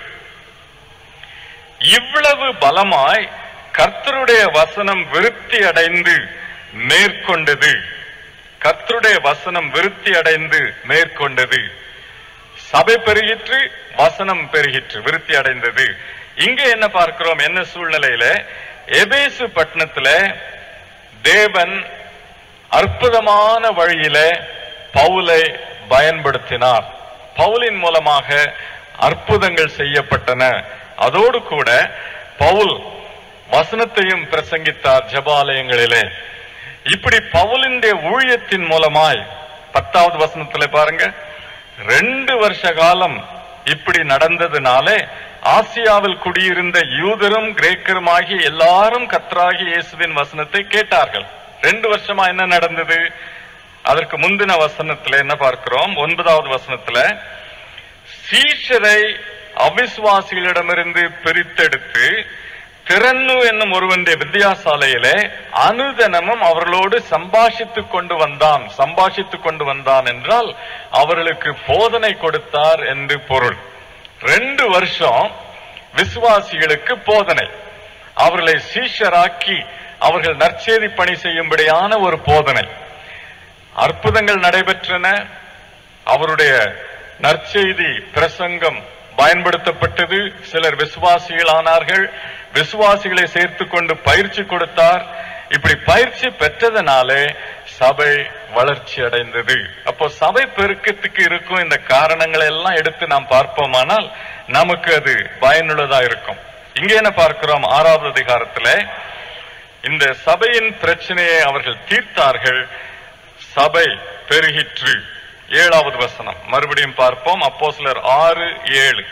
இவ்வளவு பலமாய் கர்த்தருடைய வசனம் விருத்தி அடைந்து மேற்கொண்டது. கர்த்தருடைய வசனம் விருத்தி அடைந்து மேற்கொண்டது. சபை பெருகிற்று, வசனம் பெருகிற்று, விருத்தி அடைந்தது. இங்க என்ன பார்க்கிறோம்? என்ன சூழ்நிலையில? எபேசு பட்டணத்துல தேவன் அற்புதமான வழியில பவுலை பயன்படுத்தினார். பவுலின் மூலமாக அற்புதங்கள் செய்யப்பட்டன. அதோடு கூட பவுல் வசனத்தையும் பிரசங்கித்தார் ஜெபாலயங்களிலே. இப்படி பவுலினுடைய ஊழியத்தின் மூலமாய், பத்தாவது வசனத்துல பாருங்க, ரெண்டு வருஷ காலம் இப்படி நடந்ததுனாலே ஆசியாவில் குடியிருந்த யூதரும் கிரேக்கருமாகி எல்லாரும் கர்த்தராகிய இயேசுவின் வசனத்தை கேட்டார்கள். ரெண்டு வருஷமா என்ன நடந்தது? அதற்கு முந்தின வசனத்துல என்ன பார்க்கிறோம்? ஒன்பதாவது வசனத்துல, சீஷரை அவிசுவாசிகளிடமிருந்து பிரித்தெடுத்து திறன்னு என்னும் ஒருவனுடைய வித்தியாசாலையிலே அனுதினமும் அவர்களோடு சம்பாஷித்துக் கொண்டு வந்தான். சம்பாஷித்துக் கொண்டு வந்தான் என்றால் அவர்களுக்கு போதனை கொடுத்தார் என்று பொருள். ரெண்டு வருஷம் விசுவாசிகளுக்கு போதனை, அவர்களை சீஷராக்கி அவர்கள் நற்செய்தி பணி செய்யும்படியான ஒரு போதனை. அற்புதங்கள் நடைபெற்றன. அவருடைய நற்செய்தி பிரசங்கம் பயன்படுத்தப்பட்டது. சிலர் விசுவாசிகள் ஆனார்கள். விசுவாசிகளை சேர்த்து கொண்டு பயிற்சி கொடுத்தார். இப்படி பயிற்சி பெற்றதனாலே சபை வளர்ச்சி அடைந்தது. அப்போ சபை பெருக்கத்துக்கு இருக்கும் இந்த காரணங்களை எல்லாம் எடுத்து நாம் பார்ப்போமானால் நமக்கு அது பயனுள்ளதா இருக்கும். இங்க என்ன பார்க்கிறோம்? ஆறாவது அதிகாரத்துல இந்த சபையின் பிரச்சனையை அவர்கள் தீர்த்தார்கள். சபை பெருகிற்று. ஏழாவது வசனம் மறுபடியும் பார்ப்போம். அப்போஸ்தலர் ஆறு ஏழு.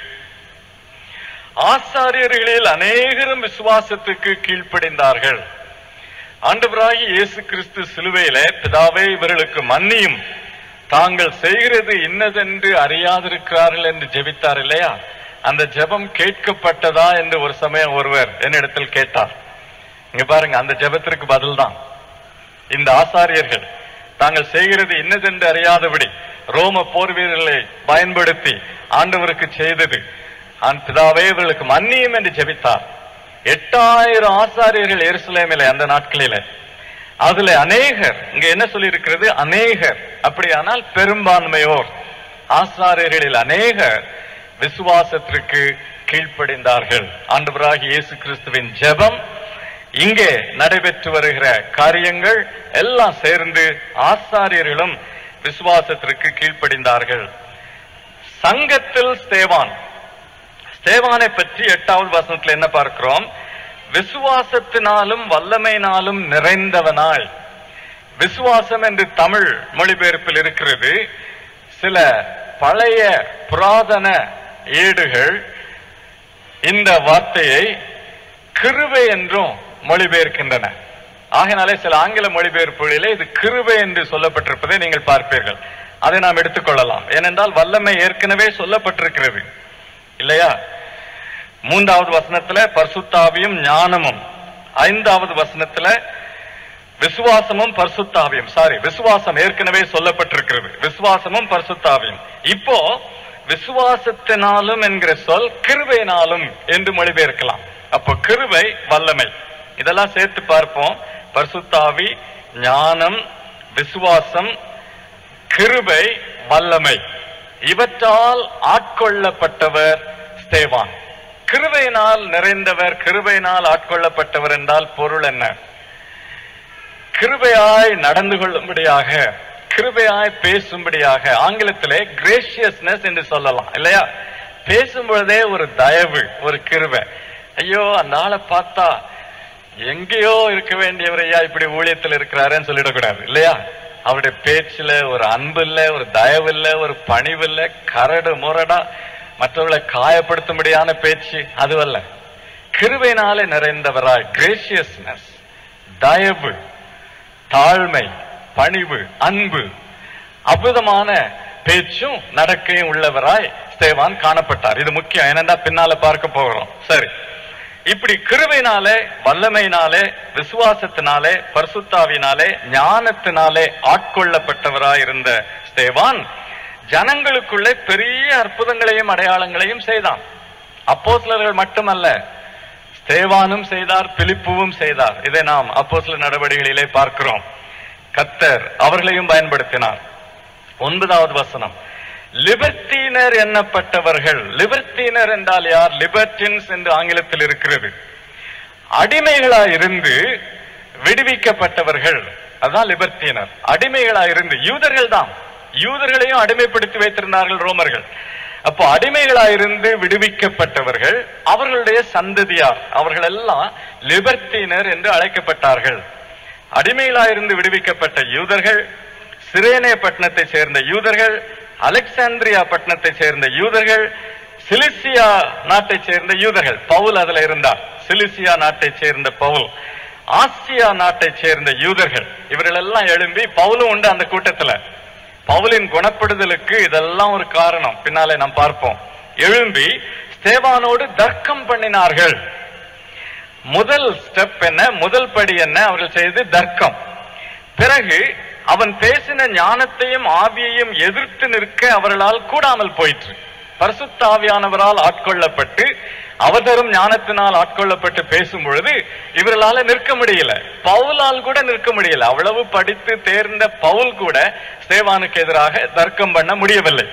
ஆசாரியர்களில் அநேகரும் விசுவாசத்துக்கு கீழ்ப்படிந்தார்கள். ஆண்டவராகிய இயேசு கிறிஸ்து சிலுவையிலே, பிதாவே இவர்களுக்கு மன்னியும், தாங்கள் செய்கிறது இன்னதென்று அறியாதிருக்கிறார்கள் என்று ஜெபித்தார் இல்லையா? அந்த ஜெபம் கேட்கப்பட்டதா என்று ஒரு சமயம் ஒருவர் என்னிடத்தில் கேட்டார். இங்க பாருங்க, அந்த ஜெபத்திற்கு பதில் தான் இந்த ஆசாரியர்கள் தாங்கள் செய்கிறது இன்னதென்று அறியாதபடி ரோம போர் வீரர்களை பயன்படுத்தி ஆண்டவருக்கு செய்தது. பிதாவே இவர்களுக்கு மன்னியும் என்று ஜெபித்தார். எட்டாயிரம் ஆசாரியர்கள் எருசலேமிலே அந்த நாட்களில. அதுல அநேகர், இங்க என்ன சொல்லி இருக்கிறது? அநேகர். அப்படியானால் பெரும்பான்மையோர், ஆசாரியர்களில் அநேகர் விசுவாசத்திற்கு கீழ்ப்படிந்தார்கள். ஆண்டவராகிய இயேசு கிறிஸ்துவின் ஜெபம், இங்கே நடைபெற்று வருகிற காரியங்கள் எல்லாம் சேர்ந்து ஆசாரியர்களும் விசுவாசத்திற்கு கீழ்ப்படிந்தார்கள். சங்கத்தில் ஸ்தேவான், ஸ்தேவானை பற்றி எட்டாவது வசனத்தில் என்ன பார்க்கிறோம்? விசுவாசத்தினாலும் வல்லமையினாலும் நிறைந்தவனாய். விசுவாசம் என்று தமிழ் மொழிபெயர்ப்பில் இருக்கிறது. சில பழைய புராதன ஏடுகள் இந்த வார்த்தையை கிருபை என்றும் மொழிபெயர்க்கின்றன. ஆகையினாலே சில ஆங்கில மொழிபெயர்ப்புகளிலே இது கிருபை என்று சொல்லப்பட்டிருப்பதை நீங்கள் பார்ப்பீர்கள். அதை நாம் எடுத்துக்கொள்ளலாம். ஏனென்றால் வல்லமை ஏற்கனவே சொல்லப்பட்டிருக்கிறது இல்லையா? மூன்றாவது வசனத்துல பரிசுத்தாவியும் ஞானமும், ஐந்தாவது வசனத்துல விசுவாசமும் பரிசுத்தாவியும், சாரி விசுவாசம் ஏற்கனவே சொல்லப்பட்டிருக்கிறது, விசுவாசமும் பரிசுத்தாவியும். இப்போ விசுவாசத்தினாலும் என்கிற சொல் கிருபையினாலும் என்று மொழிபெயர்க்கலாம். அப்போ கிருபை, வல்லமை, இதெல்லாம் சேர்த்து பார்ப்போம். பரிசுத்தாவி, ஞானம், விசுவாசம், கிருபை, வல்லமை, இவற்றால் ஆட்கொள்ளப்பட்டவர் ஸ்தேவான். கிருபையினால் நிறைந்தவர், கிருபையினால் ஆட்கொள்ளப்பட்டவர் என்றால் பொருள் என்ன? கிருபையாய் நடந்து கொள்ளும்படியாக, கிருபையாய் பேசும்படியாக, ஆங்கிலத்திலே கிரேசியஸ்னஸ் என்று சொல்லலாம் இல்லையா? பேசும்பொழுதே ஒரு தயவு, ஒரு கிருபை. ஐயோ அந்த ஆளை பார்த்தா எங்கேயோ இருக்க வேண்டியவரையா இப்படி ஊழியத்தில் இருக்கிறாருன்னு சொல்லிடக்கூடாது இல்லையா? அவருடைய பேச்சுல ஒரு அன்பு இல்ல, ஒரு தயவு இல்ல, ஒரு பணிவு இல்ல, கரடு முரடா மற்றவர்களை காயப்படுத்தும்படியான பேச்சு, அதுவல்ல. கிருபையினாலே நிறைந்தவராய், கிரேசியஸ்னஸ், தயவு, தாழ்மை, பணிவு, அன்பு, அற்புதமான பேச்சும் நடக்கையும் உள்ளவராய் ஸ்தேவான் காணப்பட்டார். இது முக்கியம், ஏனென்றா பின்னால பார்க்க போகிறோம். சரி, இப்படி கிருபையினாலே, வல்லமையினாலே, விசுவாசத்தினாலே, பரிசுத்தாவினாலே, ஞானத்தினாலே ஆட்கொள்ளப்பட்டவராய் இருந்த ஸ்தேவான் ஜனங்களுக்குள்ளே பெரிய அற்புதங்களையும் அடையாளங்களையும் செய்தான். அப்போஸ்தலர்கள் மட்டுமல்ல, ஸ்தேவானும் செய்தார், பிலிப்புவும் செய்தார். இதை நாம் அப்போஸ்தலர் நடவடிக்கைகளிலே பார்க்கிறோம். கர்த்தர் அவர்களையும் பயன்படுத்தினார். ஒன்பதாவது வசனம், லிபர்டீனர் எண்ணப்பட்டவர்கள். லிபர்டீனர் என்றால் யார்? லிபர்டின்ஸ் என்று ஆங்கிலத்தில் இருக்கிறது. அடிமைகளாய் இருந்து விடுவிக்கப்பட்டவர்கள், அதான் லிபர்டீனர். அடிமைகளாய் இருந்து, யூதர்கள் தான், யூதர்களையும் அடிமைப்படுத்தி வைத்திருந்தார்கள் ரோமர்கள். அப்போ அடிமைகளாயிருந்து விடுவிக்கப்பட்டவர்கள், அவர்களுடைய சந்ததியார், அவர்கள் எல்லாம் லிபர்டீனர் என்று அழைக்கப்பட்டார்கள். அடிமைகளாயிருந்து விடுவிக்கப்பட்ட யூதர்கள், சிரேனே பட்டணத்தை சேர்ந்த யூதர்கள், அலெக்சாந்திரியா பட்டணத்தை சேர்ந்த யூதர்கள், சிலிசியா நாட்டை சேர்ந்த யூதர்கள், பவுல் அதுல இருந்தார். சிலிசியா நாட்டை சேர்ந்த பவுல், ஆசியா நாட்டை சேர்ந்த யூதர்கள், இவர்கள் எல்லாம் எழும்பி, பவுலும் உண்டு அந்த கூட்டத்துல. பவுலின் குணப்படுதலுக்கு இதெல்லாம் ஒரு காரணம், பின்னாலே நாம் பார்ப்போம். எழும்பி ஸ்தேவானோடு தர்க்கம் பண்ணினார்கள். முதல் ஸ்டெப் என்ன? முதல் படி என்ன? அவர்கள் செய்து தர்க்கம். பிறகு அவன் பேசின ஞானத்தையும் ஆவியையும் எதிர்த்து நிற்க அவர்களால் கூடாமல் போயிற்று. பரிசுத்த ஆவியானவரால் ஆட்கொள்ளப்பட்டு அவர் தரும் ஞானத்தினால் ஆட்கொள்ளப்பட்டு பேசும் பொழுது இவர்களால நிற்க முடியல. பவுலால் கூட நிற்க முடியல. அவ்வளவு படித்து தேர்ந்த பவுல் கூட ஸ்தேவானுக்கு எதிராக தர்க்கம் பண்ண முடியவில்லை.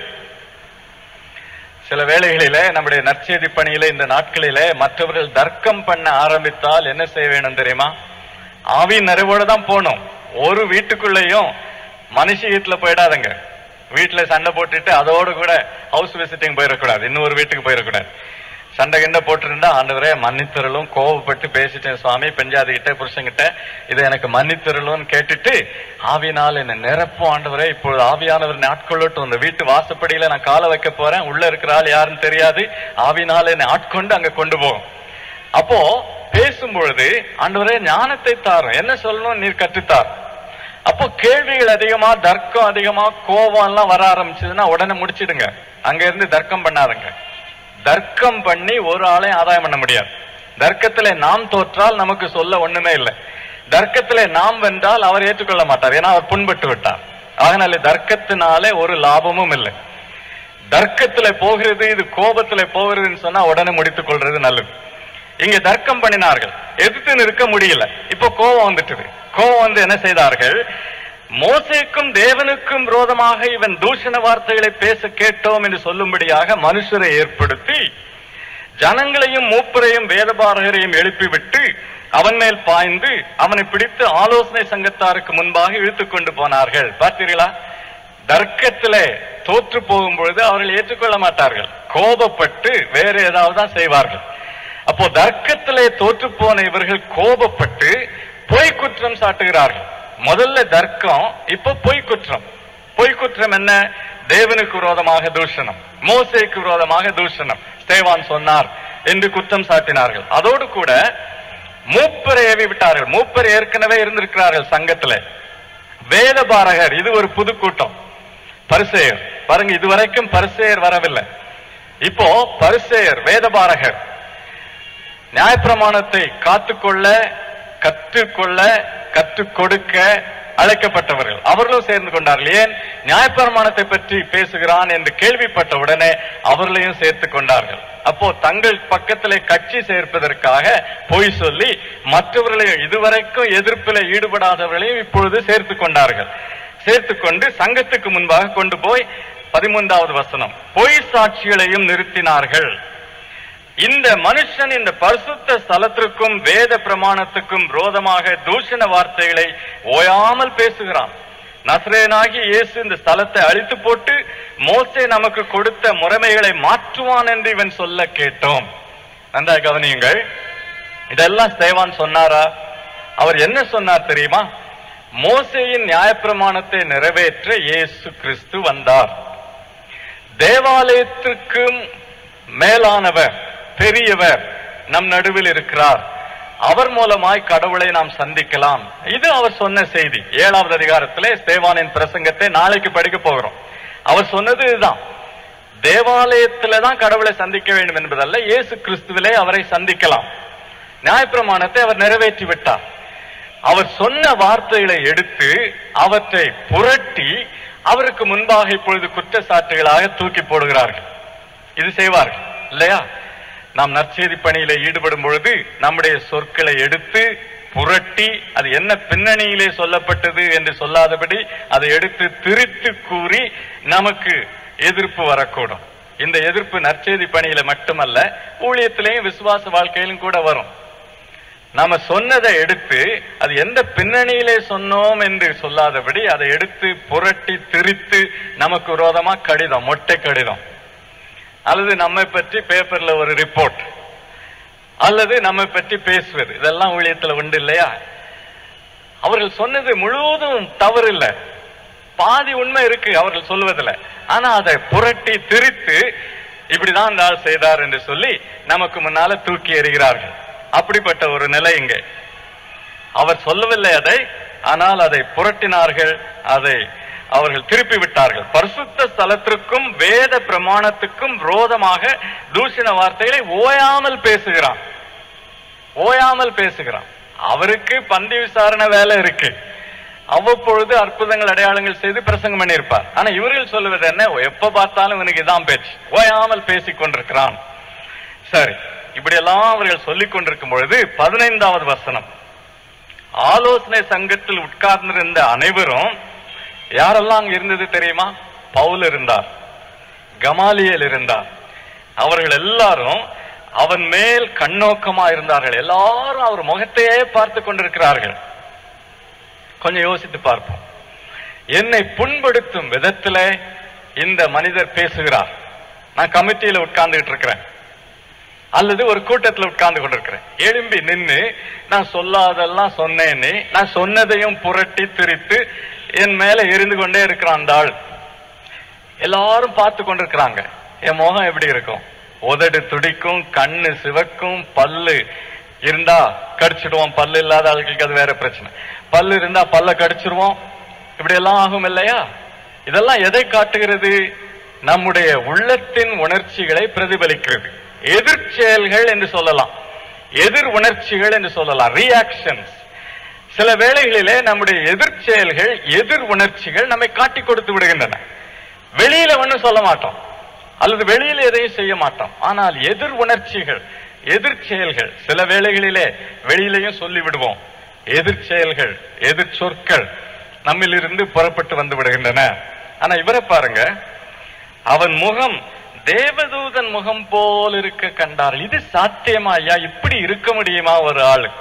சில வேளைகளிலே நம்முடைய நற்செய்தி பணியில இந்த நாட்களிலே மற்றவர்கள் தர்க்கம் பண்ண ஆரம்பித்தால் என்ன செய்ய வேணும் தெரியுமா? ஆவியின் நிறைவோட தான் போகணும். ஒரு வீட்டுக்குள்ளேயும் மனுஷ வீட்டுல போயிடாதுங்க. வீட்டுல சண்டை போட்டுட்டு அதோடு கூட ஹவுஸ் விசிட்டிங் போயிடக்கூடாது, இன்னொரு வீட்டுக்கு போயிடக்கூடாது. சண்டை கிண்ட போட்டுருந்தா ஆண்டவரே மன்னித்தருளும், கோவப்பட்டு பேசிட்டேன் சுவாமி பெஞ்சாதி கிட்ட புருஷங்கிட்ட, இதை எனக்கு மன்னித்தருளும் கேட்டுட்டு ஆவினால் என்ன நிரப்பும் ஆண்டவரே, இப்பொழுது ஆவியானவர் ஆட்கொள்ளட்டும், அந்த வீட்டு வாசப்படியில நான் காலை வைக்க போறேன், உள்ள இருக்கிற ஆள் யாருன்னு தெரியாது, ஆவினால் என்னை ஆட்கொண்டு அங்க கொண்டு போகும். அப்போ பேசும்பொழுது ஆண்டவரே ஞானத்தை தாரும், என்ன சொல்லணும் நீர் கற்றுத்தார். அப்போ கேள்விகள் அதிகமா, தர்க்கம் அதிகமா, கோபம் எல்லாம் வர ஆரம்பிச்சதுன்னா உடனே முடிச்சிடுங்க. அங்க இருந்து தர்க்கம் பண்ணாதுங்க. தர்க்கம் பண்ணி ஒரு ஆளையும் ஆதாயம் பண்ண முடியாது. தர்க்கத்திலே நாம் தோற்றால் நமக்கு சொல்ல ஒண்ணுமே இல்லை. தர்க்கத்திலே நாம் வென்றால் அவர் ஏற்றுக்கொள்ள மாட்டார், ஏன்னா அவர் புண்பட்டு விட்டார். அதனால தர்க்கத்தினாலே ஒரு லாபமும் இல்லை. தர்க்கத்திலே போகிறது, இது கோபத்திலே போகிறதுன்னு சொன்னா உடனே முடித்துக் கொள்றது நல்லது. இங்க தர்க்கம் பண்ணினார்கள், எதிர்த்து நிற்க முடியல. இப்போ கோபம் வந்துட்டது. கோபம் வந்து என்ன செய்தார்கள்? மோசேக்கும் தேவனுக்கும் விரோதமாக இவன் தூஷண வார்த்தைகளை பேச கேட்டோம் என்று சொல்லும்படியாக மனுஷரை ஏற்படுத்தி ஜனங்களையும் மூப்பரையும் வேதபாரகரையும் எழுப்பிவிட்டு அவன் மேல் பாய்ந்து அவனை பிடித்து ஆலோசனை சங்கத்தாருக்கு முன்பாக இழுத்துக் கொண்டு போனார்கள். பார்த்தீர்களா? தர்க்கத்திலே தோற்று போகும் பொழுது அவர்கள் ஏற்றுக்கொள்ள மாட்டார்கள், கோபப்பட்டு வேற ஏதாவது தான் செய்வார்கள். அப்போ தர்க்கத்திலே தோற்று போன இவர்கள் கோபப்பட்டு பொய் குற்றம் சாட்டுகிறார்கள். முதல்ல தர்க்கம், இப்ப பொய் குற்றம். பொய் குற்றம் என்ன? தேவனுக்கு விரோதமாக தூஷணம், மோசேக்கு விரோதமாக தூஷணம், ஸ்தேவான் சொன்னார் என்று குற்றம் சாட்டினார்கள். அதோடு கூட மூப்பரை ஏவி விட்டார்கள். மூப்பர் ஏற்கனவே இருந்திருக்கிறார்கள் சங்கத்துல. வேதபாரகர், இது ஒரு புது கூட்டம். பரிசேயர் பாருங்க, இதுவரைக்கும் பரிசேயர் வரவில்லை. இப்போ பரிசேயர், வேதபாரகர், நியாயப்பிரமாணத்தை காத்துக்கொள்ள, கற்றுக்கொள்ள, கற்றுக் கொடுக்க அழைக்கப்பட்டவர்கள். அவர்களும் சேர்ந்து கொண்டார்கள். ஏன்? நியாயப்பிரமாணத்தை பற்றி பேசுகிறான் என்று கேள்விப்பட்ட உடனே அவர்களையும் சேர்த்து கொண்டார்கள். அப்போ தங்கள் பக்கத்திலே கட்சி சேர்ப்பதற்காக பொய் சொல்லி மற்றவர்களையும், இதுவரைக்கும் எதிர்ப்பில் ஈடுபடாதவர்களையும் இப்பொழுது சேர்த்து கொண்டார்கள். சேர்த்து கொண்டு சங்கத்துக்கு முன்பாக கொண்டு போய் பதிமூன்றாவது வசனம், பொய் சாட்சிகளையும் நிறுத்தினார்கள். இந்த மனுஷன் இந்த பரிசுத்த ஸ்தலத்திற்கும் வேத பிரமாணத்துக்கும் விரோதமாக தூஷண வார்த்தைகளை ஓயாமல் பேசுகிறான். நசரேயனாகிய இயேசு இந்த ஸ்தலத்தை அழித்து போட்டு மோசே நமக்கு கொடுத்த முறைமைகளை மாற்றுவான் என்று இவன் சொல்ல கேட்டோம். நன்றாக கவனியுங்கள். இதெல்லாம் ஸ்தேவான் சொன்னாரா? அவர் என்ன சொன்னார் தெரியுமா? மோசேயின் நியாயப்பிரமாணத்தை நிறைவேற்ற இயேசு கிறிஸ்து வந்தார். தேவாலயத்திற்கும் மேலானவர், பெரியவர் நம் நடுவில் இருக்கிறார். அவர் மூலமாய் கடவுளை நாம் சந்திக்கலாம். இது அவர் சொன்ன செய்தி. ஏழாவது அதிகாரத்திலே ஸ்தேவானின் பிரசங்கத்தை நாளைக்கு படிக்க போகிறோம். அவர் சொன்னது இதுதான். தேவாலயத்திலே தான் கடவுளை சந்திக்க வேண்டும் என்பதல்ல, இயேசு கிறிஸ்துவிலே அவரை சந்திக்கலாம். நியாயப்பிரமாணத்தை அவர் நிறைவேற்றி விட்டார். அவர் சொன்ன வார்த்தைகளை எடுத்து அவற்றை புரட்டி அவருக்கு முன்பாக இப்பொழுது குற்றச்சாட்டுகளாக தூக்கி போடுகிறார்கள். இது செய்வார்கள் இல்லையா? நாம் நற்செய்தி பணியில ஈடுபடும் பொழுது நம்முடைய சொற்களை எடுத்து புரட்டி, அது என்ன பின்னணியிலே சொல்லப்பட்டது என்று சொல்லாதபடி அதை எடுத்து திரித்து கூறி நமக்கு எதிர்ப்பு வரக்கூடும். இந்த எதிர்ப்பு நற்செய்தி பணியில மட்டுமல்ல, ஊழியத்திலேயும் விசுவாச வாழ்க்கையிலும் கூட வரும். நாம சொன்னதை எடுத்து அது எந்த பின்னணியிலே சொன்னோம் என்று சொல்லாதபடி அதை எடுத்து புரட்டி திரித்து நமக்கு விரோதமா கடிதம், மொட்டை கடிதம், அல்லது நம்மை பற்றி பேப்பர்ல ஒரு ரிப்போர்ட், அல்லது நம்மை பற்றி பேசுவது, இதெல்லாம் ஊழியத்துல உண்டு இல்லையா? அவர்கள் சொன்னது முழுவதும் தவறு இல்லை, பாதி உண்மை இருக்கு அவர்கள் சொல்வதில்லை. ஆனா அதை புரட்டி திரித்து இப்படிதான் இந்த ஆள் செய்தார் என்று சொல்லி நமக்கு முன்னால தூக்கி எறிகிறார்கள். அப்படிப்பட்ட ஒரு நிலை இங்கே. அவர் சொல்லவில்லை அதை, ஆனால் அதை புரட்டினார்கள், அதை அவர்கள் திருப்பி விட்டார்கள். பரிசுத்த ஸ்தலத்திற்கும் வேத பிரமாணத்துக்கும் விரோதமாக தூஷண வார்த்தைகளை ஓயாமல் பேசுகிறான். ஓயாமல் பேசுகிறான். அவருக்கு பந்தி விசாரணை வேலை இருக்கு. அவ்வப்பொழுது அற்புதங்கள் அடையாளங்கள் செய்து பிரசங்கம் பண்ணியிருப்பார். ஆனா இவர்கள் சொல்லுவது என்ன? எப்ப பார்த்தாலும் இவனுக்கு இதான் பேச்சு, ஓயாமல் பேசிக் கொண்டிருக்கிறான். சரி, இப்படி எல்லாம் அவர்கள் சொல்லிக் கொண்டிருக்கும் பொழுது பதினைந்தாவது வசனம், ஆலோசனை சங்கத்தில் உட்கார்ந்திருந்த அனைவரும், யாரெல்லாம் அங்க இருந்தது தெரியுமா? பவுல் இருந்தார், கமாலியேல் இருந்தார். அவர்கள் எல்லாரும் அவன் மேல் கண்ணோக்கமா இருந்தார்கள். எல்லாரும் அவர் முகத்தையே பார்த்து கொண்டிருக்கிறார்கள். கொஞ்சம் யோசித்து பார்ப்போம். என்னை புண்படுத்தும் விதத்துல இந்த மனிதர் பேசுகிறார். நான் கமிட்டியில உட்கார்ந்துகிட்டு இருக்கிறேன், அல்லது ஒரு கூட்டத்தில் உட்கார்ந்து கொண்டிருக்கிறேன். எழும்பி நின்று நான் சொல்லாதெல்லாம் சொன்னேன்னு, நான் சொன்னதையும் புரட்டி திரித்து என் மேல எரிந்து கொண்டே இருக்கிறான் அந்த ஆள். எல்லாரும் பார்த்து கொண்டிருக்கிறாங்க. என் முகம் எப்படி இருக்கும்? உதடு துடிக்கும், கண்ணு சிவக்கும், பல்லு இருந்தா கடிச்சிடுவோம், பல்லு இல்லாத ஆளுகளுக்கு அது வேற பிரச்சனை. பல்லு இருந்தா பல்ல கடிச்சிருவோம், இப்படி எல்லாம் ஆகும் இல்லையா? இதெல்லாம் எதை காட்டுகிறது? நம்முடைய உள்ளத்தின் உணர்ச்சிகளை பிரதிபலிக்கிறது. எதிர் செயல்கள் என்று சொல்லலாம், எதிர் உணர்ச்சிகள் என்று சொல்லலாம், ரியாக்ஷன்ஸ். சில வேளைகளிலே நம்முடைய எதிர் செயல்கள், எதிர் உணர்ச்சிகள் நம்மை காட்டி கொடுத்து விடுகின்றன. வெளியில ஒன்னும் சொல்ல மாட்டோம், அல்லது வெளியில எதையும் செய்ய மாட்டோம். ஆனால் எதிர் உணர்ச்சிகள், எதிர் செயல்கள் சில வேளைகளிலே வெளியிலையும் சொல்லி விடுவோம். எதிர் செயல்கள், எதிர் சொற்கள் நம்மிலிருந்து புறப்பட்டு வந்து விடுகின்றன. ஆனா இவரை பாருங்க, அவன் முகம் தேவதூதன் முகம் போல் இருக்க கண்டார். இது சாத்தியமா ஐயா? இப்படி இருக்க முடியுமா ஒரு ஆளு?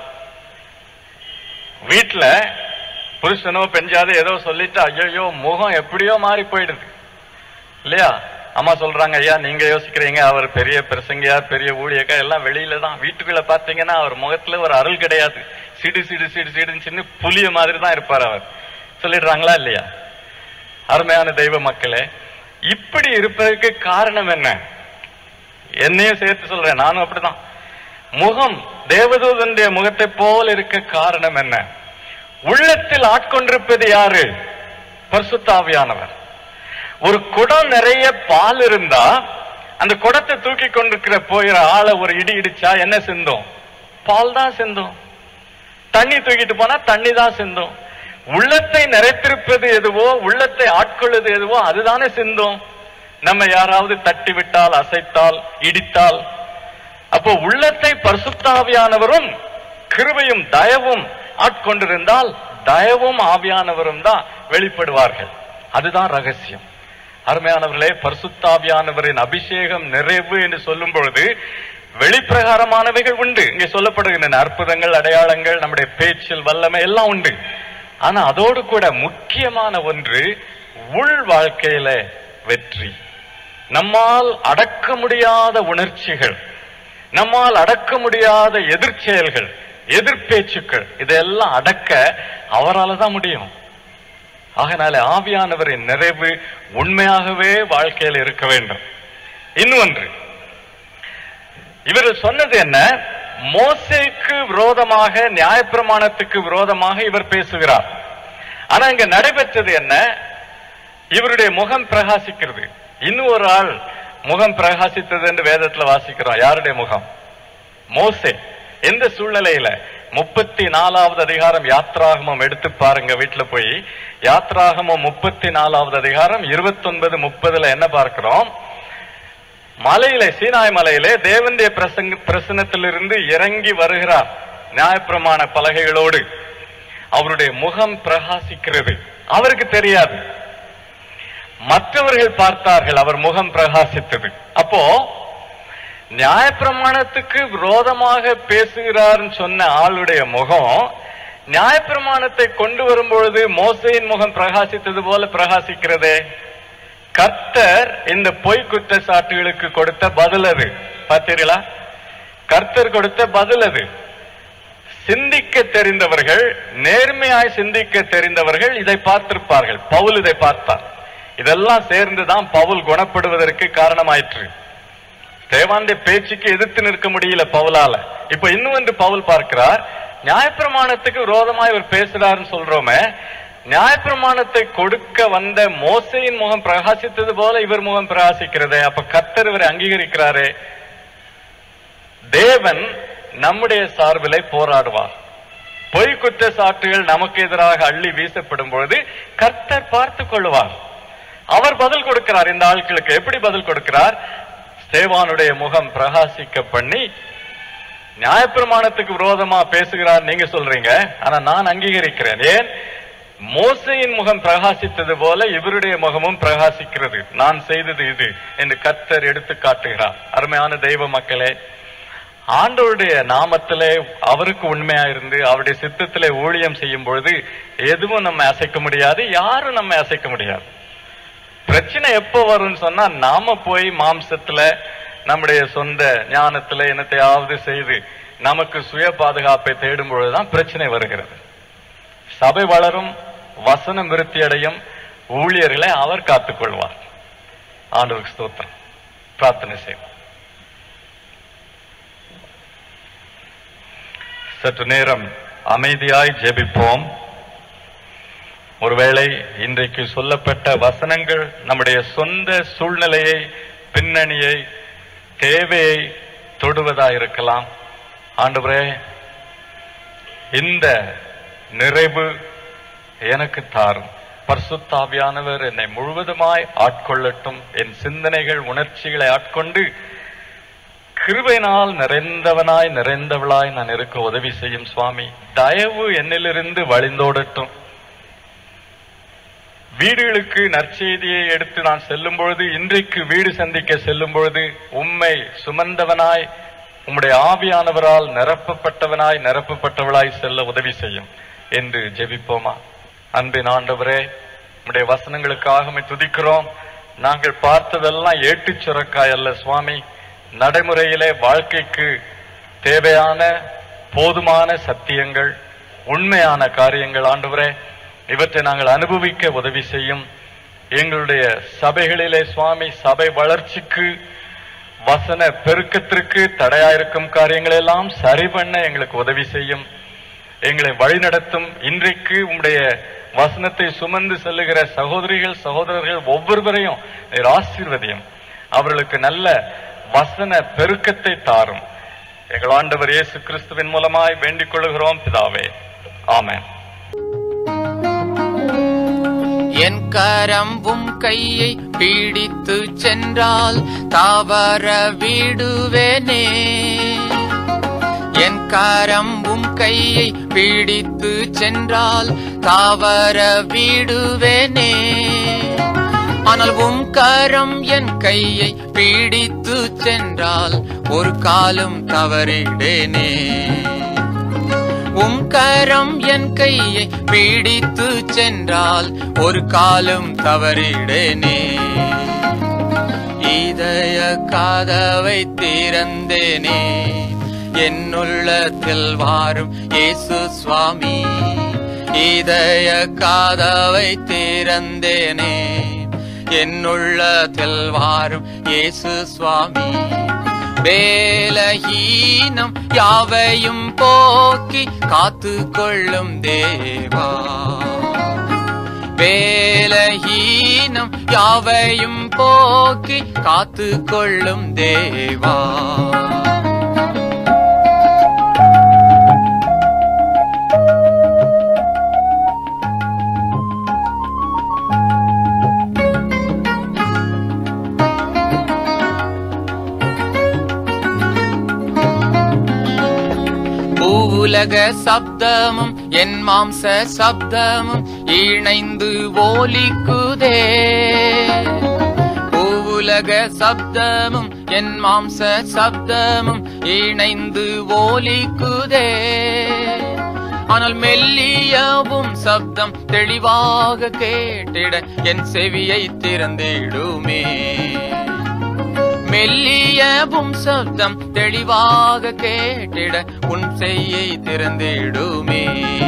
வீட்டுல புருஷனோ பெஞ்சாதோ ஏதோ சொல்லிட்டு ஐயோ முகம் எப்படியோ மாறி போயிடுது இல்லையா? அம்மா சொல்றாங்க, ஐயா நீங்க யோசிக்கிறீங்க அவர் பெரிய பிரசங்கியார், பெரிய ஊழியக்கா, எல்லாம் வெளியில தான். வீட்டுக்குள்ள பாத்தீங்கன்னா அவர் முகத்துல ஒரு அருள் கிடையாது, சிடு சிடு சிடு சிடுன்னு சின்ன புலிய மாதிரி தான் இருப்பார் அவர். சொல்லிடுறாங்களா இல்லையா? அருமையான தெய்வ மக்களே, இப்படி இருப்பதற்கு காரணம் என்ன? என்னையும் சேர்த்து சொல்றேன், நானும் அப்படிதான். முகம் தேவதூதனுடைய முகத்தை போல் இருக்க காரணம் என்ன? உள்ளத்தில் ஆட்கொண்டிருப்பது யாரு? பரிசுத்த ஆவியானவர். ஒரு குடம் நிறைய பால் இருந்தா அந்த குடத்தை தூக்கி கொண்டிருக்கிற போகிற ஆளை ஒரு இடி இடிச்சா என்ன சிந்தும்? பால் தான் சிந்தும். தண்ணி தூக்கிட்டு போனா தண்ணி தான் சிந்தும். உள்ளத்தை நிறைத்திருப்பது எதுவோ, உள்ளத்தை ஆட்கொள்வது எதுவோ அதுதானே சிந்தும். நம்ம யாராவது தட்டி விட்டால், அசைத்தால், இடித்தால், அப்போ உள்ளத்தை பரிசுத்த ஆவியானவரும் கிருபையும் தயவும் ஆட்கொண்டிருந்தால் தயவும் ஆவியானவரும் தான் வெளிப்படுவார்கள். அதுதான் ரகசியம். அருமையானவர்களே, பரிசுத்த ஆவியானவரின் அபிஷேகம் நிறைவு என்று சொல்லும் பொழுது வெளிப்பிரகாரமானவைகள் உண்டு. இங்கே சொல்லப்படுகின்றன அற்புதங்கள், அடையாளங்கள், நம்முடைய பேச்சில் வல்லமை எல்லாம் உண்டு. ஆனா அதோடு கூட முக்கியமான ஒன்று உள் வாழ்க்கையில வெற்றி. நம்மால் அடக்க முடியாத உணர்ச்சிகள், நம்மால் அடக்க முடியாத எதிர்ச்செயல்கள், எதிர்பேச்சுக்கள், இதெல்லாம் அடக்க அவரால் தான் முடியும். ஆகனால ஆவியானவரின் நிறைவு உண்மையாகவே வாழ்க்கையில் இருக்க வேண்டும். இன்னொன்று, இவர்கள் சொன்னது என்ன? மோசேக்கு விரோதமாக, நியாயப்பிரமாணத்துக்கு விரோதமாக இவர் பேசுகிறார். ஆனா இங்க நடைபெற்றது என்ன? இவருடைய முகம் பிரகாசிக்கிறது. இன்னும் ஒரு ஆள் முகம் பிரகாசித்தது என்று வேதத்துல வாசிக்கிறோம். யாருடைய முகம்? மோசே. எந்த சூழ்நிலையில? முப்பத்தி நாலாவது அதிகாரம் யாத்ராகமம் எடுத்து பாருங்க வீட்டுல போய். யாத்ராகமம் முப்பத்தி நாலாவது அதிகாரம் இருபத்தி ஒன்பது முப்பதுல என்ன பார்க்கிறோம்? மலையில, சீனாய் மலையிலே தேவனுடைய பிரசங்க பிரசனத்திலிருந்து இறங்கி வருகிறார் நியாயப்பிரமாண பலகைகளோடு. அவருடைய முகம் பிரகாசிக்கிறது. அவருக்கு தெரியாது, மற்றவர்கள் பார்த்தார்கள் அவர் முகம் பிரகாசித்தது. அப்போ நியாயப்பிரமாணத்துக்கு விரோதமாக பேசுகிறார் சொன்ன ஆளுடைய முகம் நியாயப்பிரமாணத்தை கொண்டு வரும்பொழுது மோசேயின் முகம் பிரகாசித்தது போல பிரகாசிக்கிறதே. கர்த்தர் இந்த பொய் குற்றச்சாட்டுகளுக்கு கொடுத்த பதில் அது. பார்த்தீர்களா? கர்த்தர் கொடுத்த பதில் அது. சிந்திக்க தெரிந்தவர்கள், நேர்மையாய் சிந்திக்க தெரிந்தவர்கள் இதை பார்த்திருப்பார்கள். பவுல் இதை பார்த்தார். இதெல்லாம் சேர்ந்துதான் பவுல் குணப்படுவதற்கு காரணமாயிற்று. தேவானுடைய பேச்சுக்கு எதிர்த்து நிற்க முடியல பவுலால. இப்ப இன்னும் வந்து பவுல் பார்க்கிறார், நியாயப்பிரமாணத்துக்கு விரோதமாய் இவர் பேசுறாருன்னு சொல்றோமே, நியாயப்பிரமாணத்தை கொடுக்க வந்த மோசேயின் முகம் பிரகாசித்தது போல இவர் முகம் பிரகாசிக்கிறதே. அப்ப கர்த்தர் இவரை அங்கீகரிக்கிறாரே. தேவன் நம்முடைய சார்பிலே போராடுவார். பொய் குற்றச்சாட்டுகள் நமக்கு எதிராக அள்ளி வீசப்படும் பொழுது கர்த்தர் பார்த்து கொள்வார். அவர் பதில் கொடுக்கிறார். இந்த ஆட்களுக்கு எப்படி பதில் கொடுக்கிறார்? ஸ்தேவானுடைய முகம் பிரகாசிக்க பண்ணி நியாயப்பிரமாணத்துக்கு விரோதமா பேசுகிறார் நீங்க சொல்றீங்க, ஆனா நான் அங்கீகரிக்கிறேன். ஏன்? மோசையின் முகம் பிரகாசித்தது போல இவருடைய முகமும் பிரகாசிக்கிறது. நான் செய்தது இது என்று கர்த்தர் எடுத்து காட்டுகிறார். அருமையான தெய்வ மக்களே, ஆண்டவருடைய நாமத்திலே அவருக்கு உண்மையா இருந்து அவருடைய சித்தத்திலே ஊழியம் செய்யும் பொழுது எதுவும் நம்ம அசைக்க முடியாது, யாரும் நம்ம அசைக்க முடியாது. பிரச்சனை எப்போ வரும்னு சொன்னா, நாம போய் மாம்சத்துல நம்முடைய சொந்த ஞானத்துல என்னத்தையாவது செய்து நமக்கு சுய பாதுகாப்பை தேடும் பொழுதுதான் பிரச்சனை வருகிறது. சபை வளரும், வசனம் விருத்தி அடையும், ஊழியர்களை அவர் காத்துக் கொள்வார். ஆண்டவருக்கு ஸ்தோத்திரம். பிரார்த்தனை செய்வோம். சற்று நேரம் அமைதியாய் ஜெபிப்போம். ஒருவேளை இன்றைக்கு சொல்லப்பட்ட வசனங்கள் நம்முடைய சொந்த சூழ்நிலையை, பின்னணியை, தேவையை தொடுவதா இருக்கலாம். ஆண்டவரே, இந்த நிறைவு எனக்கு தாரும். பரிசுத்த ஆவியானவர் என்னை முழுவதுமாய் ஆட்கொள்ளட்டும். என் சிந்தனைகள், உணர்ச்சிகளை ஆட்கொண்டு கிருபையினால் நிறைந்தவனாய் நிறைந்தவளாய் நான் இருக்க உதவி செய்யும் சுவாமி. தயவு என்னிலிருந்து வழிந்தோடட்டும். வீடுகளுக்கு நற்செய்தியை எடுத்து நான் செல்லும் பொழுது, இன்றைக்கு வீடு சந்திக்க செல்லும் பொழுது உம்மை சுமந்தவனாய், உம்முடைய ஆவியானவரால் நிரப்பப்பட்டவனாய் நிரப்பப்பட்டவளாய் செல்ல உதவி செய்யும் என்று ஜெபிப்போமா? அன்பின் ஆண்டவரே, உம்முடைய வசனங்களுக்காக துதிக்கிறோம். நாங்கள் பார்த்ததெல்லாம் ஏட்டுச் சுரக்காய் அல்ல சுவாமி, நடைமுறையிலே வாழ்க்கைக்கு தேவையான போதுமான சத்தியங்கள், உண்மையான காரியங்கள். ஆண்டவரே, இவற்றை நாங்கள் அனுபவிக்க உதவி செய்யும். எங்களுடைய சபைகளிலே சுவாமி, சபை வளர்ச்சிக்கு, வசன பெருக்கத்திற்கு தடையாயிருக்கும் காரியங்கள் எல்லாம் சரி பண்ண எங்களுக்கு உதவி செய்யும். எங்களை வழிநடத்தும். இன்றைக்கு உம்முடைய வசனத்தை சுமந்து செல்லுகிற சகோதரிகள், சகோதரர்கள் ஒவ்வொருவரையும் நீர் ஆசீர்வதியும். அவர்களுக்கு நல்ல வசன பெருக்கத்தை தாரும். எங்கள் ஆண்டவர் இயேசு கிறிஸ்துவின் மூலமாய் வேண்டிக் கொள்கிறோம் பிதாவே. ஆமென். என் கரம்பும் கையை பீடித்து சென்றால் தாவர விடுவேனே. என் கரம்பும் கையை பீடித்து சென்றால் தாவர விடுவேனே. ஆனால் உம் கரம் என் கையை பீடித்து சென்றால் ஒரு காலம் தவறிடேனே. உம் கரம் என் கையை பீடித்து சென்றால் ஒரு காலம் தவறிடேனே. இதய கதவை திறந்தேனே, என்னுள்ளத்தில் வாரும் இயேசு சுவாமி. இதய கதவை திறந்தேனே, என்னுள்ளத்தில் வாரும் இயேசு சுவாமி. வேலஹீனம் யாவையும் போக்கி காத்து கொள்ளும் தேவா. வேலஹீனம் யாவையும் போக்கி காத்து கொள்ளும் தேவா. உலக சப்தமும் என் மாம்ச சப்தமும் இணைந்து ஓலிக்குதே. உலக சப்தமும் என் மாம்ச சப்தமும் இணைந்து ஓலிக்குதே. ஆனால் மெல்லியவும் சப்தம் தெளிவாக கேட்டிட என் செவியை திறந்திடுமே. மெல்லியவும் சப்தம் தெளிவாக கேட்டிட உன் செய்யை திறந்திடுமே.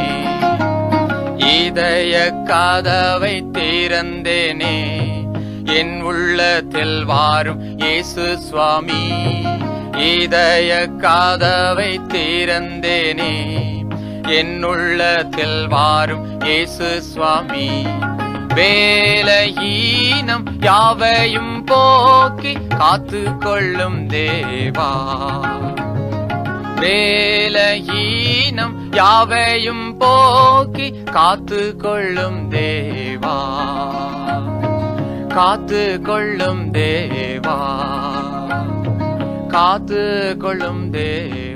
இதய கதவை திறந்தேனே, என் உள்ளத்தில் வாரும் இயேசு சுவாமி. இதய கதவை திறந்தேனே, என் உள்ளத்தில் வாரும் இயேசு சுவாமி. வேலஹீனம் யாவையும் போக்கி காத்து கொள்ளும் தேவா. வேலஹீனம் யாவையும் போக்கி காத்து கொள்ளும் தேவா. காத்து கொள்ளும் தேவா. காத்து கொள்ளும் தேவா.